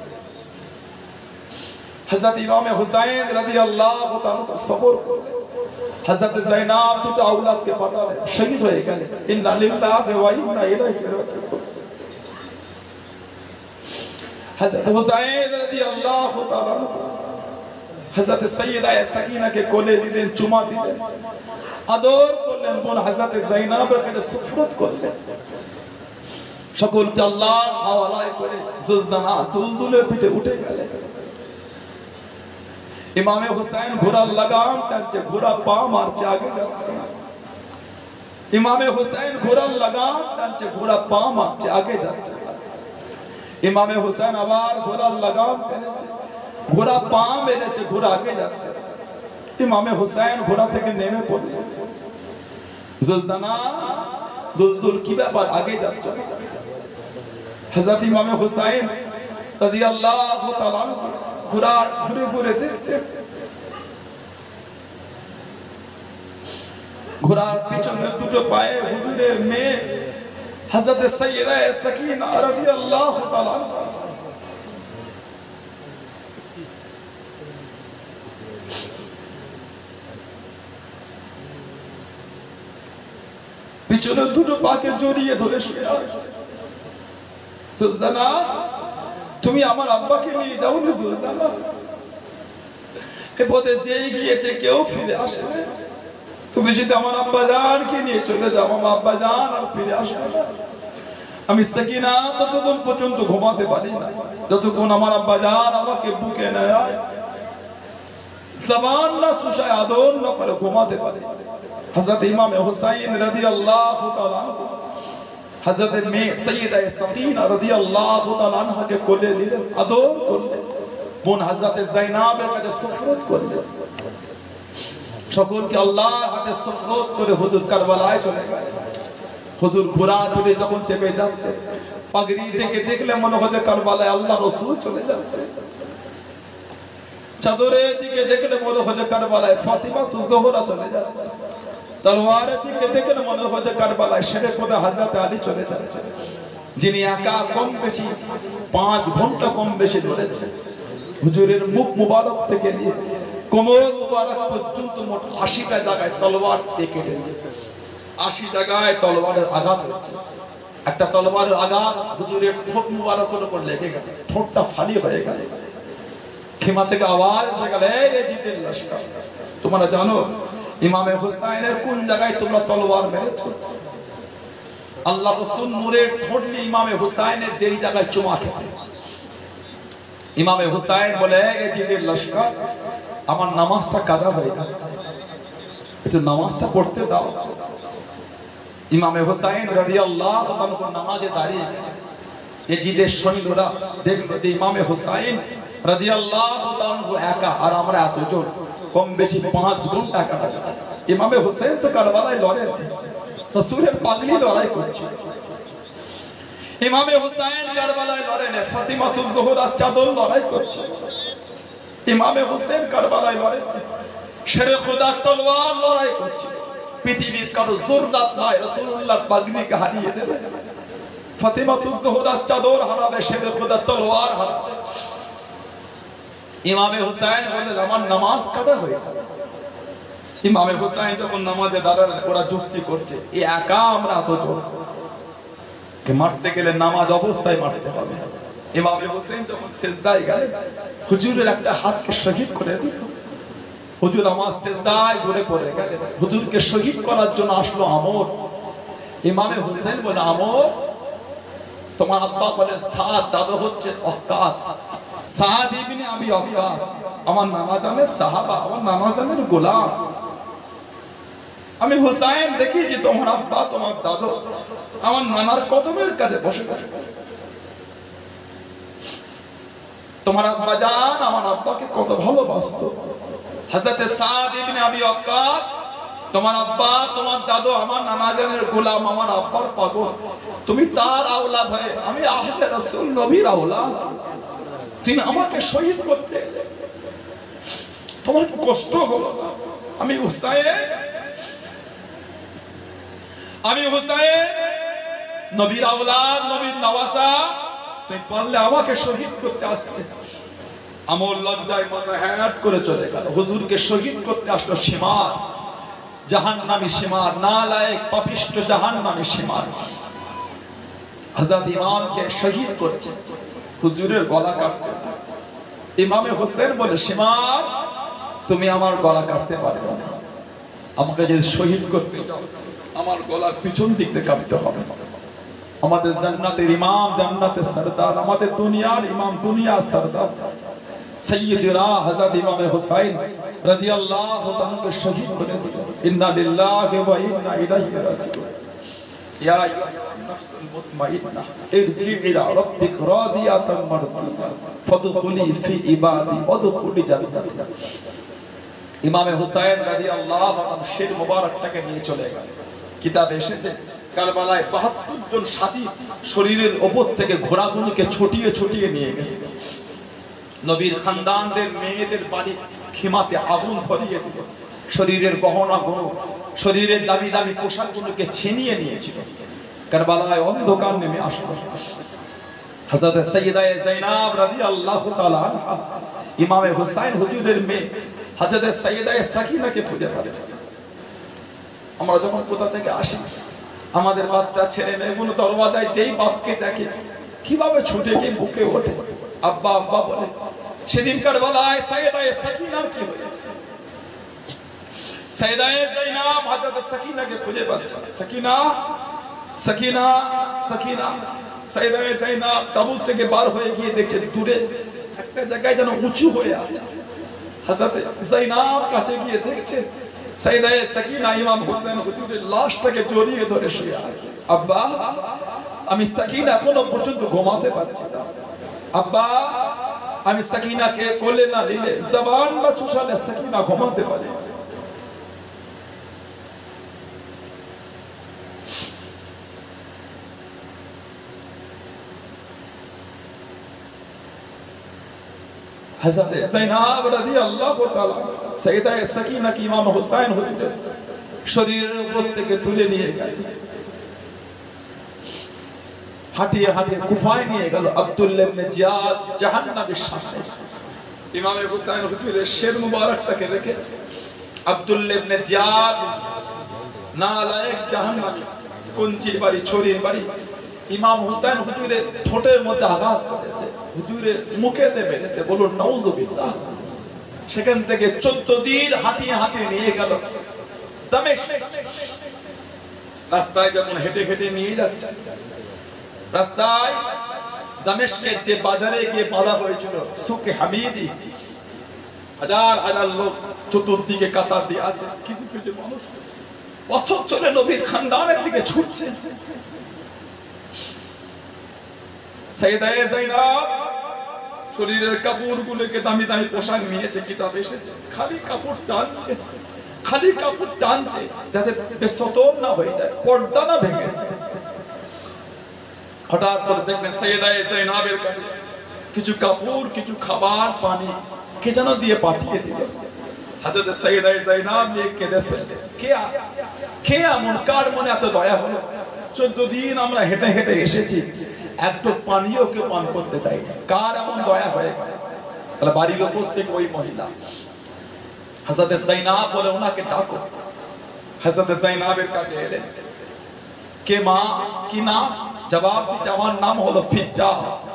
হযরত ইমাম হুসাইন রাদিয়াল্লাহু তাআলা সবর করলেন। হযরত যায়েনাব দুটো আওলাদকে পাঠালেন, শহীদ হয়ে গেলেন। ইন্না লিল্লাহি ওয়া ইন্না ইলাইহি রাজিউন। হযরত হুসাইন রাদিয়াল্লাহু তাআলা হযরত সাইয়্যিদা সাকিনাকে কোলে নিলেন, চুমা দিলেন, আদর করলেন। বোন হযরত যায়েনাবকে সুফরত করলেন। সকলকে আল্লাহর হাওয়ালায় করে জুজদানা দুলদুলের পিঠে উঠে গেলেন। ইমামে হুসাইন ঘোড়ার লাগাম টানছে, ঘোড়া পা মারছে, আগে যাচ্ছে না। ইমামে হুসাইন ঘোড়ার লাগাম টানছে, ঘোড়া পা মারছে, আগে যাচ্ছে না। ইমামে হুসাইন আবার ঘোড়ার লাগাম টেনেছে, ঘোড়া পা মেরেছে, ঘোড়া আগে যাচ্ছে। ইমামে হুসাইন ঘোড়া থেকে নেমে পড়লেন। জুজদানা দুলদুল কি ব্যাপার, আগে যাচ্ছে না? হযরত ইমামে হুসাইন রাদিয়াল্লাহু তাআলা ঘোড়া ঘুরে ঘুরে দেখছে, ঘোড়ার পিছনে দুটো পায়ে হুজুরের মেয়ে হযরত সাইয়্যিদা সাকিনা রাদিয়াল্লাহু তাআলা আনহা। পিছনে দুটো পাকে জড়িয়ে ধরে শুয়ে আছে। সুলতানা তুমি আমার আব্বাকে নিয়ে যাও না সুলতানা। এ পথে যেই গিয়েছে কেউ ফিরে আসে না। তুমি যদি আমার আব্বা জানকে নিয়ে চলে যাও, আমার আব্বা জান আর ফিরে আসবে না। আমি সাকিনা ততক্ষণ পর্যন্ত ঘুমাতে পারি না যতক্ষণ আমার আব্বা জান আমাকে বুকে নেয়, জবান না চুষায়, আদর না করে ঘুমাতে পারি। হযরত ইমাম হুসাইন রাদিয়াল্লাহু তাআলা আনহু হযরত মে সাইয়্যিদা সাকিনা রাদিয়াল্লাহু তাআলা আনহাকে কোলে নিলেন, আদর করলেন। বোন হযরত যায়নাবের কাছে সুফরত করলেন। সকলকে আল্লাহর হাতে সুফরত করে হুজুর কারবালায় চলে গেলেন। হুজুর ঘোড়া তুলে যখন চেপে যাচ্ছে, পাগড়ি থেকে দেখলে মনে হচ্ছে কারবালায় আল্লাহ রাসূল চলে যাচ্ছে। চাদরের দিকে দেখলে মনে হচ্ছে কারবালায় ফাতিমা তু জোহরা চলে যাচ্ছে। তলোয়ারের দিকে দেখলে মনে হচ্ছে কারবালায় শেরে খোদা হযরত আলী চলে যাচ্ছে, যিনি একা কম বেশি পাঁচ ঘন্টা কম বেশি লড়েছে। হুজুরের মুখ মুবারক থেকে নিয়ে কোমর মুবারক পর্যন্ত মোট আশিটা জায়গায় তলোয়ার দিয়ে কেটেছে। আশি জায়গায় তলোয়ারের আঘাত হয়েছে। একটা তলোয়ারের আঘাত হুজুরের ঠোঁট মুবারকের উপর লেগে গেল, ঠোঁটটা ফালি হয়ে গেল। খিমা থেকে আওয়াজ এসে গেল, এই জিদের লস্কর, তোমরা জানো ইমামে হুসাইনের কোন জায়গায় তোমরা তলোয়ার মেরেছো? আল্লাহ রাসূল নূরের ঠোঁট নিয়ে ইমামে হুসাইনের যেই জায়গায় চুমা খেতে। ইমামে হুসাইন বলে, এই জিদের লস্কর, আমার নামাজটা কাজা হয়ে যাচ্ছে, একটু নামাজটা পড়তে দাও। ইমামে হুসাইন রাদিয়াল্লাহু তাআলা নামাজে দাঁড়িয়ে ইয়াজিদের সৈন্যরা দেখলো যে ইমামে হুসাইন রাদিয়াল্লাহু তাআলা একা আর আমরা এতজন, কম বেশি পাঁচ ঘন্টা কাটাচ্ছে। ইমামে হুসাইন তো কারবালায় লড়েন, রাসূলের পাগড়ি লড়াই করছে। ইমামে হুসাইন কারবালায় লড়েন, ফাতিমা তু জোহরা চাদর লড়াই করছে। ইমামে হুসাইন কারবালায় লড়েন, শেরে খোদা তলোয়ার লড়াই করছে। পৃথিবীর কারো জুররাত নাই রাসূলুল্লাহর পাগড়িকে হারিয়ে দেবে। ফাতিমা তু জোহরা চাদর হারাবে, শেরে খোদা তলোয়ার হারাবে। ইমামে হুসাইন বলেন, আমার নামাজ কাজা হয়ে যাবে। ইমামে হুসাইন যখন নামাজে দাঁড়ালেন, ওরা যুক্তি করছে, এই একা আমরা এতজন কে মারতে গেলে নামাজ অবস্থায় মারতে হবে। ইমামে হুসাইন যখন সিজদায় গেলেন, হুজুরের একটা হাতকে শহীদ করে দিল। হুজুর আমার সিজদায় ঘুরে পড়ে গেলেন। হুজুরকে শহীদ করার জন্য আসলো আমর। ইমামে হুসাইন বলে, আমর, তোমার আব্বা বলে সাদ, দাদা হচ্ছে ওয়াক্কাস, সাদ ইবনে আবি ওয়াক্কাস, আমার নানা জানের সাহাবা, আমার নানা জানের গোলাম। আমি হুসাইন দেখি যে তোমার আব্বা তোমার দাদু আমার নানার কদমের কাছে বসে থাকে। তোমার আব্বা জান আমার আব্বাকে কত ভালোবাসতো। হযরত সাদ ইবনে আবি ওয়াক্কাস, তোমার আব্বা তোমার দাদু আমার নানা জানের গোলাম, আমার আব্বার পাগল। তুমি তার আওলাদ হয়ে আমি আহলে রাসূল নবীর আওলাদ, তুমি আমাকে শহীদ করতে, তোমার কষ্ট হলো না? আমি হুসাইন, আমি হুসাইন নবীর আওলাদ, নবীর নওয়াসা, তুমি পারলে আমাকে শহীদ করতে আসতে। আমর লজ্জায় মাথা হ্যাট করে চলে গেল। হুজুরকে শহীদ করতে আসলো সীমার, জাহান্নামী সীমার, নালায়েক পাপিষ্ঠ জাহান্নামী সীমার। হযরত ইমামকে শহীদ করছে, হুজুরের গলা কাটছে। ইমামে হোসেন বলে, সীমার, তুমি আমার গলা কাটতে পারবে না, আমাকে যদি শহীদ করতে চাও আমার গলার পিছন দিক দিয়ে কাটতে হবে। আমাদের জান্নাতের ইমাম, জান্নাতের সরদার, আমাদের দুনিয়ার ইমাম, দুনিয়ার সরদার সৈয়দনা হযরত ইমাম হুসাইন রাদিয়াল্লাহু তাআলাকে শহীদ করে দিল। ইন্না লিল্লাহি ওয়া ইন্না ইলাইহি রাজিউন। ইয়া আইয়ুহান নাফসুল মুতমাইন্নাহ ইরজি ইলা রাব্বিক রাদিয়াতাম মারদিয়া ফাদখুলি ফি ইবাদি ওয়াদখুলি জান্নাতি। ইমাম হুসাইন রাদিয়াল্লাহু তাআলা শির মুবারকটাকে নিয়ে চলে গেল। কিতাবে এসেছে কারবালায় বাহাত্তর জন সাথী শরীরের উপর থেকে ঘোড়াগুলোকে ছুটিয়ে ছুটিয়ে নিয়ে গেছে। নবীর খানদানদের মেয়েদের বাড়ি খিমাতে আগুন ধরিয়ে দিল। শরীরের গহনা গুলো, শরীরের দামি দামি পোশাকগুলোকে ছিনিয়ে নিয়েছিল। কারবালায় অন্ধকার নেমে আসলো। হযরত সাইয়্যিদা যায়নাব রাদিয়াল্লাহু তাআলা আনহা ইমামে হুসাইন হুজুরের মেয়ে হযরত সাইয়্যিদা সাকিনাকে খুঁজে পাচ্ছে। আমরা যখন কোথা থেকে আসি, আমাদের বাচ্চা ছেলে মেয়েগুলো দরওয়াজায় যেই বাপকে দেখে কিভাবে ছুটে গিয়ে বুকে ওঠে, আব্বা আব্বা বলে। সেদিন কারবালায় সাইয়েদায়ে সাকিনার কি হয়েছে? সাইয়েদায়ে যায়নাব হযরত সাকিনাকে খুঁজে পাচ্ছে না। সাকিনা, সাকিনা, সাকিনা। সাইয়েদায়ে যায়নাব তাবুত থেকে বার হয়ে গিয়ে দেখছে দূরে একটা জায়গায় যেন উঁচু হয়ে আছে। হযরত যায়নাব কাছে গিয়ে দেখছে সাইয়েদায়ে সাকিনা ইমাম হোসেন হুজুরের লাশটাকে জড়িয়ে ধরে শুয়ে আছে। আব্বা, আমি সাকিনা এখনো পর্যন্ত ঘুমাতে পারছি না। আব্বা, আমি সাকিনাকে কোলে না নিলে, জবান বা চুষালে সাকিনা ঘুমাতে পারে না। হযরত যায়নাব রাদিয়াল্লাহু তাআলা সাইয়েদা সাকিনা কি ইমাম হোসেন হুজুরের শরীরের উপর থেকে তুলে নিয়ে গেল, হাঁটিয়ে হাঁটিয়ে কুফায় নিয়ে গেল। আব্দুল্লাহ ইবনে জিয়াদ জাহান্নামের সামনে ইমাম হোসেন হুজুরের শের মুবারকটাকে রেখেছে। আব্দুল্লাহ ইবনে জিয়াদ নালায়েক জাহান্নামী, কুঞ্চির বাড়ি, ছড়ির বাড়ি। ইমাম হোসেন হুজুরের ঠোঁটের মধ্যে আঘাত করেছে, হুজুরের মুখেতে মেরেছে, বলুন নাউজুবিল্লাহ। সেখান থেকে চোদ্দ দিন হাঁটিয়ে হাঁটিয়ে নিয়ে গেল দামেস্ক। রাস্তায় যখন হেঁটে হেঁটে নিয়ে যাচ্ছে, রাস্তায় দামেস্কের যে বাজারে গিয়ে বাঁধা হয়েছিল সুকে হামিদি, হাজার হাজার লোক চতুর্দিকে কাতার দিয়ে আছে। কিছু কিছু মানুষ পথ চলে নবীর খানদানের দিকে ছুটছে। সাইয়েদা যায়নাব শরীরের কাপড়গুলোকে দামি দামি পোশাক নিয়েছে, কিতাব এসেছে, খালি কাপড় টানছে, খালি কাপড় টানছে যাতে বেসতর না হয়ে যায়, পর্দা না ভেঙে যায়। হঠাৎ করে দেখবেন সাইয়েদা যায়নাবের কাছে কিছু কাপড়, কিছু খাবার, পানি কে যেন দিয়ে পাঠিয়ে দিল। হযরত সাইয়েদা যায়নাব নিয়ে কেঁদে ফেললেন। কে কে এমন, কার মনে এত দয়া হলো? চোদ্দ দিন আমরা হেঁটে হেঁটে এসেছি, একটু পানিও কেউ পান করতে দেয় না, কার এমন দয়া হয়ে গেল? তাহলে বাড়ির উপর থেকে ওই মহিলা হযরত যায়নাব বলে ওনাকে ডাকো। হযরত যায়নাবের কাছে এলেন। কে মা, কি নাম? জবাব দিচ্ছে আমার নাম হলো ফিজ্জা।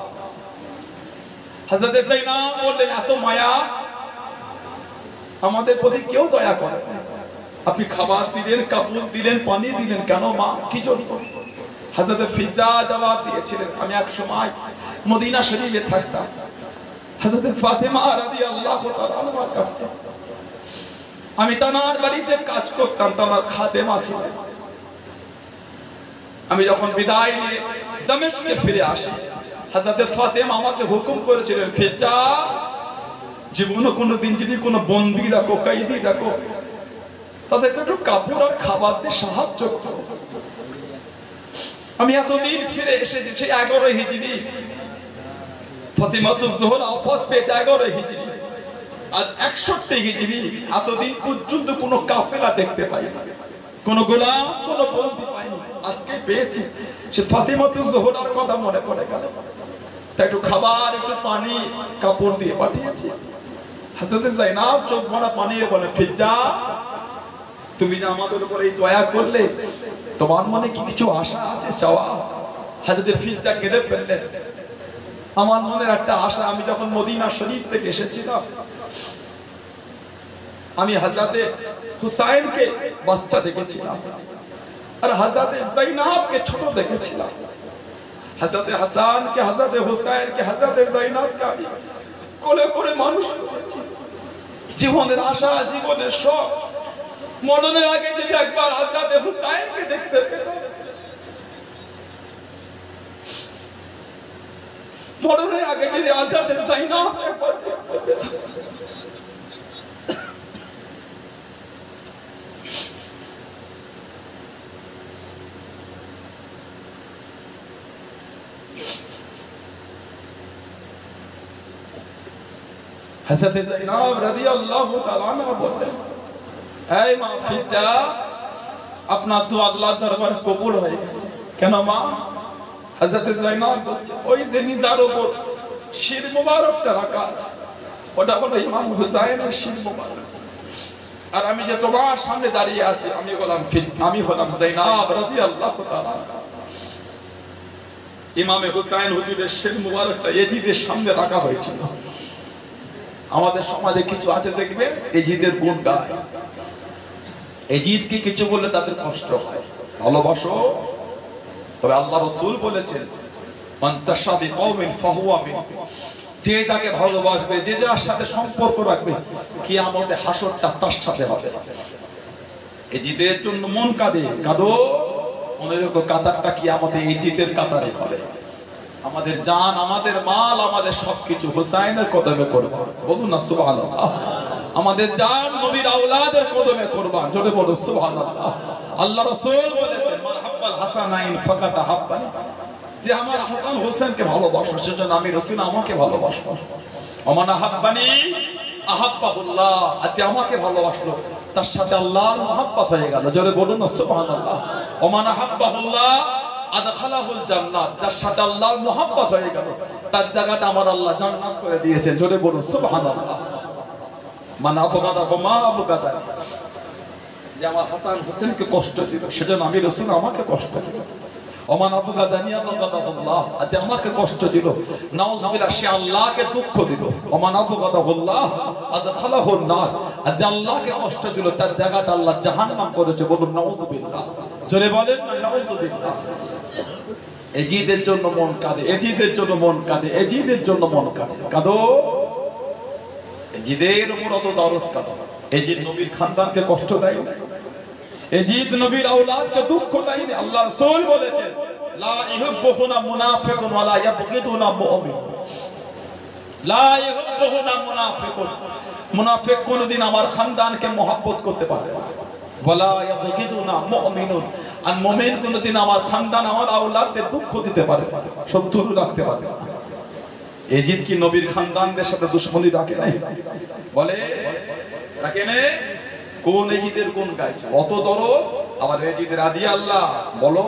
হযরত যায়নাব বললেন এত মায়া আমাদের প্রতি কেউ দয়া করে না, আপনি খাবার দিলেন, কাপড় দিলেন, পানি দিলেন, কেন মা, কি জন্য? হযরত ফিজ্জা জবাব দিয়েছিলেন আমি এক সময় মদিনা শরীফে থাকতাম, হযরত ফাতেমা রাদিয়াল্লাহু তাআলা আনহার কাছে আমি তানার বাড়িতে কাজ করতাম, তানার খাদেমা ছিলেন। আমি যখন বিদায় নিয়ে দামেস্কে ফিরে আসি, হযরত ফাতেমা আমাকে হুকুম করেছিলেন ফিজ্জা, জীবনে কোনোদিন যদি কোনো বন্দী দেখো, কয়েদি দেখো, তাদেরকে একটু কাপড় আর খাবার দিয়ে সাহায্য করো। আমি এতদিন ফিরে এসেছি এগারো হিজরি, ফাতিমাতুজ জোহরা ওফাত পেয়েছে এগারো হিজরি, আজ একষট্টি হিজরি। এতদিন পর্যন্ত কোনো কাফেলা দেখতে পাইনি, কোনো গোলাম, কোনো বন্দী পাইনি, আজকে পেয়েছি। সে ফাতিমাতুজ জোহরার কথা মনে পড়ে গেল, তাই একটু খাবার, একটু পানি, কাপড় দিয়ে পাঠিয়েছি। হযরত যায়নাব চোখ ভরা পানি বলে ফিজ্জা, তুমি যে আমাদের উপর এই দয়া করলে, তোমার মনে কি কিছু আশা আছে, চাওয়া? হযরত ফিজ্জা কেঁদে ফেললেন। আমার মনের একটা আশা, আমি যখন মদিনা শরীফ থেকে এসেছিলাম, আমি হযরত হুসাইনকে বাচ্চা দেখেছিলাম আর হযরত যায়নাবকে ছোট দেখেছিলাম। হযরত হাসানকে, হযরত হুসাইনকে, হযরত যায়নাবকে আমি কোলে করে মানুষ করেছি। জীবনের আশা, জীবনের শখ, মরণের আগে যদি একবার হযরত হুসাইনকে দেখতে পেতাম, মরণের আগে যদি হযরত যায়নাব একবার দেখতে পেতাম। হযরত যায়নাব রাদিয়াল্লাহু তাআলা আনহা বললেন, এই মা ফিজ্জা, আপনার তো আল্লাহর দরবারে কবুল হয়ে গেছে। কেন মা? হযরত যায়নাব বলছে, ওই যে নিজার উপর শির মুবারকটা রাখা আছে, ওটা হলো ইমাম হুসাইনের শির মুবারক। আর আমি যে তোমার সামনে দাঁড়িয়ে আছি, আমি হলাম আমি হলাম যায়নাব রাদিয়াল্লাহু তাআলা। ইমামে হুসাইন হুজুরের শির মুবারকটা ইয়াজিদের সামনে রাখা হয়েছিল। আমাদের সমাজে কিছু আছে দেখবে এজিদের গুণ গায়, এজিদকে কিছু বললে তাদের কষ্ট হয়। ভালোবাসো, তবে আল্লাহ রাসূল বলেছেন মান তাশাবি কওমিন ফাহুয়া মিনহুম, যে যাকে ভালোবাসবে, যে যার সাথে সম্পর্ক রাখবে, কিয়ামতে হাসরটা তার সাথে হবে। এজিদের জন্য মন কাঁদে, কাঁদো, মনে রেখো কাতারটা কিয়ামতে এজিদের কাতারে হবে। আমাদের জান, আমাদের মাল, আমাদের সবকিছু হুসাইনের কদমে কুরবান, বলুন না সুবহানাল্লাহ। আমাদের জান নবীর আওলাদের কদমে কুরবান, জোরে বলুন সুবহানাল্লাহ। আল্লাহ রাসূল বলেছেন মান হাব্বাল হাসানাইন ফাকাত হাব্বানি, যে আমার হাসান হোসেনকে ভালোবাসো সেজন্য আমি রাসূল আমাকে ভালোবাসবো। ওমান আহাব্বানি আহাব্বাহুল্লাহ, আজ আমাকে ভালোবাসলো তার সাথে আল্লাহর মহব্বত হয়ে গেল, জোরে বলুন না সুবহানাল্লাহ। ওমান আহাব্বাহুল্লাহ আদখালাহুল জান্নাত, যার সাথে আল্লাহর মহব্বত হয়ে গেল তার জায়গাটা আমার আল্লাহ জান্নাত করে দিয়েছেন, জোরে বলুন সুবহানাল্লাহ। মান আবগাদাহু মা আবগাদানি, যে আমার হাসান হোসেনকে কষ্ট দিল সেজন্য আমি রাসূল আমাকে কষ্ট দিল। ওমান আবগাদানি আবগাদাহুল্লাহ, আজ আমাকে কষ্ট দিল নাউযুবিল্লাহ সে আল্লাহকে দুঃখ দিল। ওমান আবগাদাহুল্লাহ আদখালাহুন নার, আজ আল্লাহকে কষ্ট দিল তার জায়গাটা আল্লাহ জাহান্নাম করেছে, বলুন নাউযুবিল্লাহ, জোরে বলেন না নাউযুবিল্লাহ। এজিদের জন্য মন কাঁদে, এজিদের জন্য মন কাঁদে, এজিদের জন্য মন কাঁদে, কাঁদো, এজিদের উপর অত দরদ কাঁদো। এজিদ নবীর খানদানকে কষ্ট দেয় না, এজিদ নবীর আওলাদকে দুঃখ দেয় না। আল্লাহ রাসূল বলেছেন লা ইউহিব্বুহুনা মুনাফিকুন ওয়া লা ইয়াবগিদুনা মুমিনুন, লা ইউহিব্বুহুনা মুনাফিকুন, মুনাফিক কোনদিন আমার খানদানকে মহব্বত করতে পারে না। ওয়ালা ইয়াবগিদুনা মুমিনুন, আর মুমিন কোনদিন আমার খানদান আমার আওলাদদের দুঃখ দিতে পারে না, শত্রু রাখতে পারে না। এজিদ কি নবীর খানদানদের সাথে দুশমনি রাখে নাই? বলে রাখে না? কোন এজিদের কোন গাইছে অত দরদ? আবার এজিদ রাদিয়াল্লাহ, বলো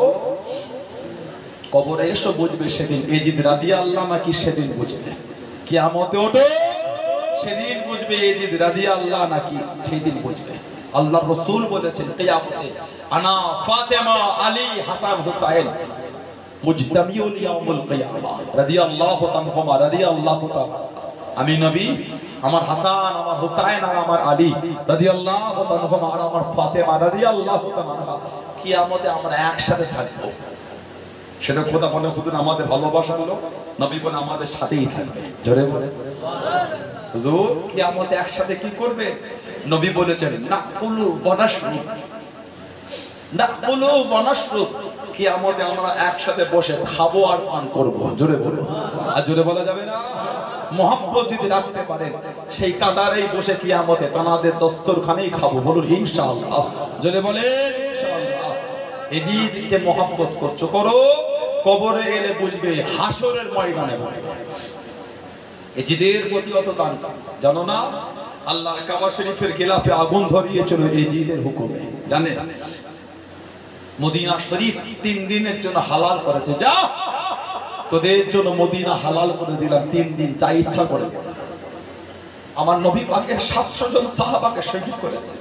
কবরে এসো বুঝবে সেদিন এজিদ রাদিয়াল্লাহ নাকি সেদিন বুঝবে, কিয়ামতে ওঠো সেদিন বুঝবে এজিদ রাদিয়াল্লাহ নাকি সেদিন বুঝবে। আল্লাহ রাসূল বলেছেন কিয়ামতে আনা ফাতেমা আলী হাসান হুসাইন মুজতামিউল ইয়াউমুল কিয়ামা রাদিয়াল্লাহু তাআলা রাদিয়াল্লাহু তাআলা, আমি নবী, আমার হাসান, আমার হুসাইন আর আমার আলী রাদিয়াল্লাহু তাআলা আর আমার ফাতেমা রাদিয়াল্লাহু তাআলা কিয়ামতে আমরা একসাথে থাকবো। সেটা খোদা মনে খুঁজুন আমাদের ভালোবাসার লোক, নবী বলে আমাদের সাথেই থাকবে, জোরে বলে হুজুর কিয়ামতে একসাথে কি করবে? নবী বলেছেন নাকুলু ওয়া নাশরু, নাকুলু ওয়া নাশরু, কিয়ামতে আমরা একসাথে বসে খাবো আর পান করব, জোরে বলো। আর জোরে বলা যাবে না? মোহাব্বত যদি রাখতে পারেন সেই কাতারেই বসে কিয়ামতে তানাদের দস্তরখানেই খাবো, বলুন ইনশাআল্লাহ, জোরে বলেন ইনশাআল্লাহ। এজিদকে মোহাব্বত করছো, করো, কবরে এলে বুঝবে, হাসরের ময়দানে বুঝবে এজিদের প্রতি অত দান। জানো না আল্লাহর কাবা শরীফের গিলাফে আগুন ধরিয়েছিল এজিদের হুকুমে, জানেন? মদিনা শরীফ তিন দিনের জন্য হালাল করেছে, যা তোদের জন্য মদিনা হালাল করে দিলাম, তিন দিন যা ইচ্ছা করে। আমার নবী পাকের সাতশো জন সাহাবাকে শহীদ করেছে,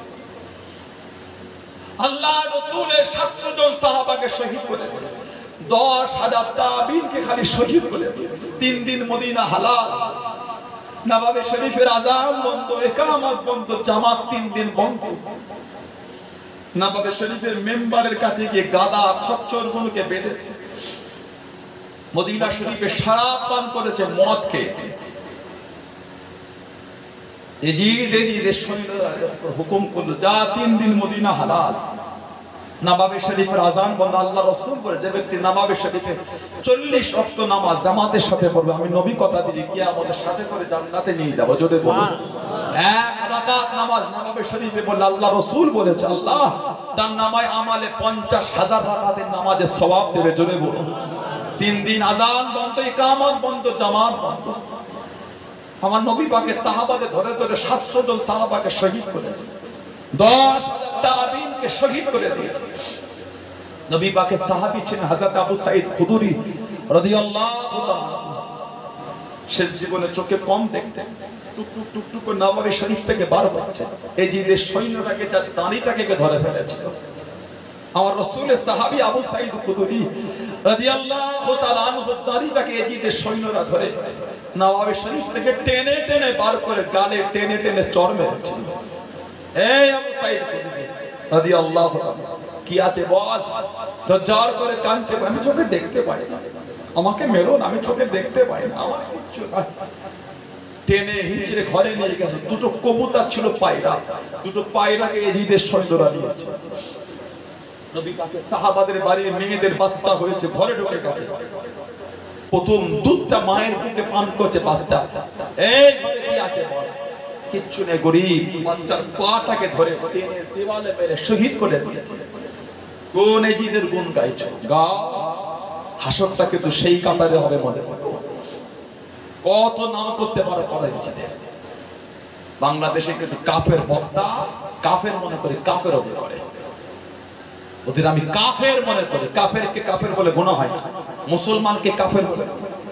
আল্লাহ রাসূলের সাতশো জন সাহাবাকে শহীদ করেছে, দশ হাজার তাবিনকে খালি শহীদ করে দিয়েছে। তিন দিন মদিনা হালাল, নবাবে শরীফের আযান বন্ধ, ইকামত বন্ধ, জামাত তিন দিন বন্ধ। নবাবে শরীফের মেম্বারের কাছে গিয়ে গাদা খচ্চরগুলোকে বেঁধেছে, মদিনা শরীফে শরাব পান করেছে, মদ খেয়েছে। এজিদ এজিদের সৈন্যরা হুকুম করলো যা তিন দিন মদিনা হালাল। নবাবে শরীফের আযান বন্ধ। আল্লাহ রাসূল বলে যে ব্যক্তি নবাবে শরীফে চল্লিশ ওয়াক্ত নামাজ জামাতের সাথে পড়বে, আমি নবী কথা দিয়ে কিয়ামতের সাথে করে জান্নাতে নিয়ে যাব, জোরে বলুন। এক রাকাত নামাজ নবাবে শরীফে বলে আল্লাহ রাসূল বলেছে আল্লাহ তার নামায় আমালে পঞ্চাশ হাজার রাকাতের নামাজের সওয়াব দেবে, জোরে বলুন। তিন দিন আযান বন্ধ, ইকামত বন্ধ, জামাত বন্ধ। আমার নবী পাকের সাহাবাদের ধরে ধরে সাতশো জন সাহাবাকে শহীদ করেছে, দশ হাজার তাবিনকে শহীদ করে দিয়েছে। নবী পাকের সাহাবী ছিলেন হযরত আবু সাঈদ খুদরি রাদিয়াল্লাহু তাআলা। শেষ জীবনে চোখে কম দেখতেন, টুক টুক টুক টুক করে নববী শরীফ থেকে বার হচ্ছে। এই যে সৈন্যটাকে তার দাড়িটাকে ধরে ফেলেছিল। আমার রাসূলের সাহাবী আবু সাঈদ খুদরি রাদিয়াল্লাহু তাআলা আনহু দাড়িটাকে এজিদের সৈন্যরা ধরে নওয়াবী শরীফ থেকে টেনে টেনে বার করে গালে টেনে টেনে চর মেরেছে। এই আবু সাঈদ খুদরি রাদিয়াল্লাহু তাআলা কি আছে বল? তো জ্বর করে কাঁদছে, আমি চোখে দেখতে পাই না, আমাকে মেরো না, আমি চোখে দেখতে পাই না, আমার কিচ্ছু না। টেনে হিঁচড়ে ঘরে নিয়ে গেছে। দুটো কবুতর ছিল পায়রা, দুটো পায়রাকে এজিদের সৈন্যরা নিয়েছে। নবী পাকের সাহাবাদের বাড়ির মেয়েদের বাচ্চা হয়েছে, ঘরে ঢুকে গেছে। প্রথম দুধটা মায়ের বুকে পান করছে বাচ্চা। এই ঘরে কি আছে বল? কিচ্ছু নেই, গরিব। বাচ্চার পাটাকে ধরে টেনে দেওয়ালে মেরে শহীদ করে দিয়েছে। কোন এজিদের গুণ গাইছো? গাও। হাসরটা কিন্তু সেই কাতারে হবে, মনে রাখো। কত নাম করতে পারো করাইছিদের। বাংলাদেশে কিন্তু কাফের বক্তা কাফের মনে করে কাফের ওদের করে, ওদের আমি কাফের মনে করি। কাফেরকে কাফের বলে গুনাহ হয় না, মুসলমানকে কাফের বলে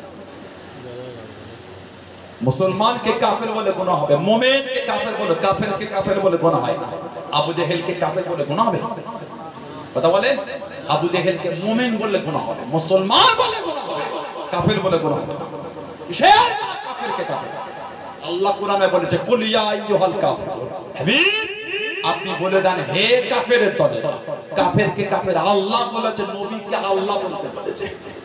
মুসলমানকে কাফের বলে গুনাহ হবে, মুমিনকে কাফের বলে, কাফেরকে কাফের বলে গুনাহ হয় না। আবু জেহেলকে কাফের বলে গুনাহ হবে? কথা বলে। আবু জেহেলকে মুমিন বললে গুনাহ হবে, মুসলমান বলে গুনাহ হবে, কাফের বলে গুনাহ হবে না। কিসের কাফেরকে কাফের? আল্লাহ কোরআনে বলেছে কুল ইয়া আইয়ুহাল কাফিরুন, হাবিব আপনি বলে দেন হে কাফেরের দলেরা। কাফেরকে কাফের আল্লাহ বলেছে, নবীকে আল্লাহ বলতে বলেছে।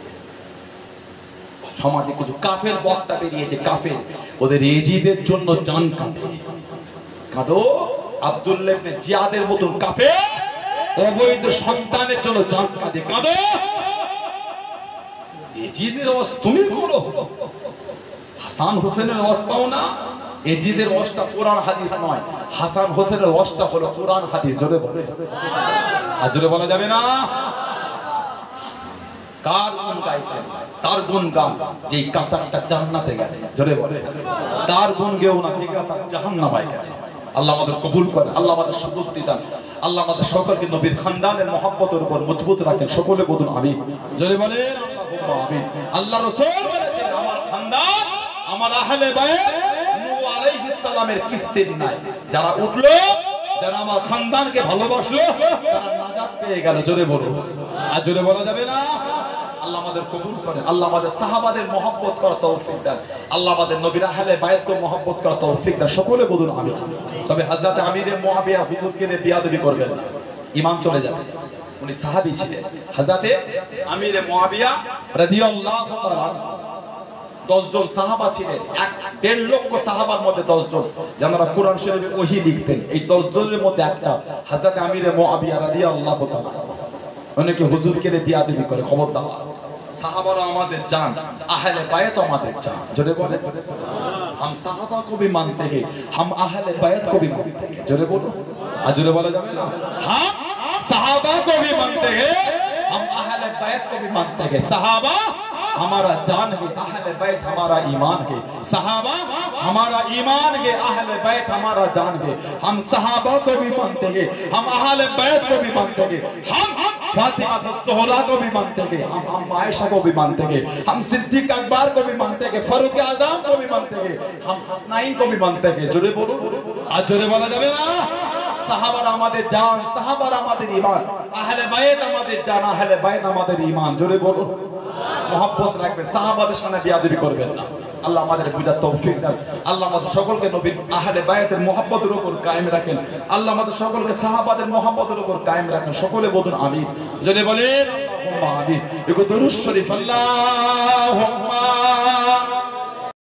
সমাজে কিছু কাফের বক্তা বেরিয়েছে, কাফের, ওদের এজিদের জন্য জান কাঁদে। কাঁদো। আব্দুল্লাহ ইবনে জিয়াদের মতন কাফের অবৈধ সন্তানের জন্য জান কাঁদে, কাঁদো। এজিদের ওয়াজ তুমি করো, হাসান হোসেনের ওয়াজ পাও না? এজিদের ওয়াজটা কোরআন হাদিস নয়, হাসান হোসেনের ওয়াজটা হলো কোরআন হাদিস। জোরে বলে, আর জোরে বলা যাবে না। কার গুণ গাইছেন? তার গুণ গান যে কাতারটা জান্নাতে গেছে। জোরে বলে, তার গুণ গেও না যে কাতার জাহান্নামে গেছে। আল্লাহ আমাদের কবুল করেন, আল্লাহ আমাদের সুবুদ্ধি দান, আল্লাহ আমাদের সকলকে নবীর খানদানের মহব্বতের উপর মজবুত রাখেন। সকলে বলুন আমিন। জোরে বলেন আল্লাহুম্মা আমিন। আল্লাহ রাসূল বলেছেন আমার খানদান, আমার আহলে বায়ত নূহ আলাইহিস সালামের কিস্তির নাই। যারা উঠলো, যারা আমার খানদানকে ভালোবাসলো, তারা নাজাত পেয়ে গেল। জোরে বলুন, আর জোরে বলা যাবে না। আল্লাহ আমাদের কবুল করেন, আল্লাহ আমাদের সাহাবাদের মহব্বত করার তৌফিক দেন, আল্লাহ আমাদের নবীর আহলে বায়তকে মহব্বত করার তৌফিক দেন। সকলে বলুন আমিন। তবে হযরত আমির মুআবিয়া হুজুরকে নিয়ে বিয়াদবি করবেন না, ঈমান চলে যাবে। উনি সাহাবী ছিলেন। হযরত আমির মুআবিয়া রাদিয়াল্লাহু তাআলা দশ জন সাহাবা ছিলেন। এক দেড় লক্ষ সাহাবার মধ্যে দশ জন যারা কোরআন শরীফে ওহী লিখতেন। এই দশ জনের মধ্যে একটা হযরত আমির মুআবিয়া রাদিয়াল্লাহু তাআলা। অনেকে হুজুরকে নিয়ে বিয়াদবি করে, খবরদার। সাহাবারা আমাদের জান, আহলে বায়ত আমাদের জান। জোরে বলে, हम साहबा को भी मानते हैं, हम अहले बैत को भी मानते हैं। जोरे बोलो, आज जोरे बोला जावे ना। हम साहबा को भी मानते हैं, हम अहले बैत को भी मानते हैं। साहबा हमारा जान है, अहले बैत हमारा ईमान है। साहबा हमारा ईमान है, अहले बैत हमारा जान है। हम साहबा को भी मानते हैं, हम अहले बैत को भी मानते हैं। हम फातिमा ज़हरा को भी मानते हैं, हम हम आयशा को भी मानते हैं, हम सिद्दीक अकबर को भी मानते हैं, फारूक आज़म को भी मानते हैं, हम हसनाइन को भी मानते हैं। जोरे बोलो, आज जोरे बोला जावे ना। সাহাবারা আমাদের জান, সাহাবারা আমাদের ঈমান, আহলে বায়ত আমাদের জান, আহলে বায়ত আমাদের ঈমান। জোরে বলুন, মহব্বত রাখবেন, সাহাবাদের সামনে বিয়াদবি করবেন না। আল্লাহ আমাদের বুঝার তৌফিক দেন। আল্লাহ আমাদের সকলকে নবীর আহলে বায়তের মহব্বতের উপর কায়েম রাখেন। আল্লাহ আমাদের সকলকে সাহাবাদের মহব্বতের উপর কায়েম রাখেন। সকলে বলুন আমিন। জোরে বলেন আল্লাহুম্মা আমিন। একটু দরুদ শরীফ আল্লাহুম্মা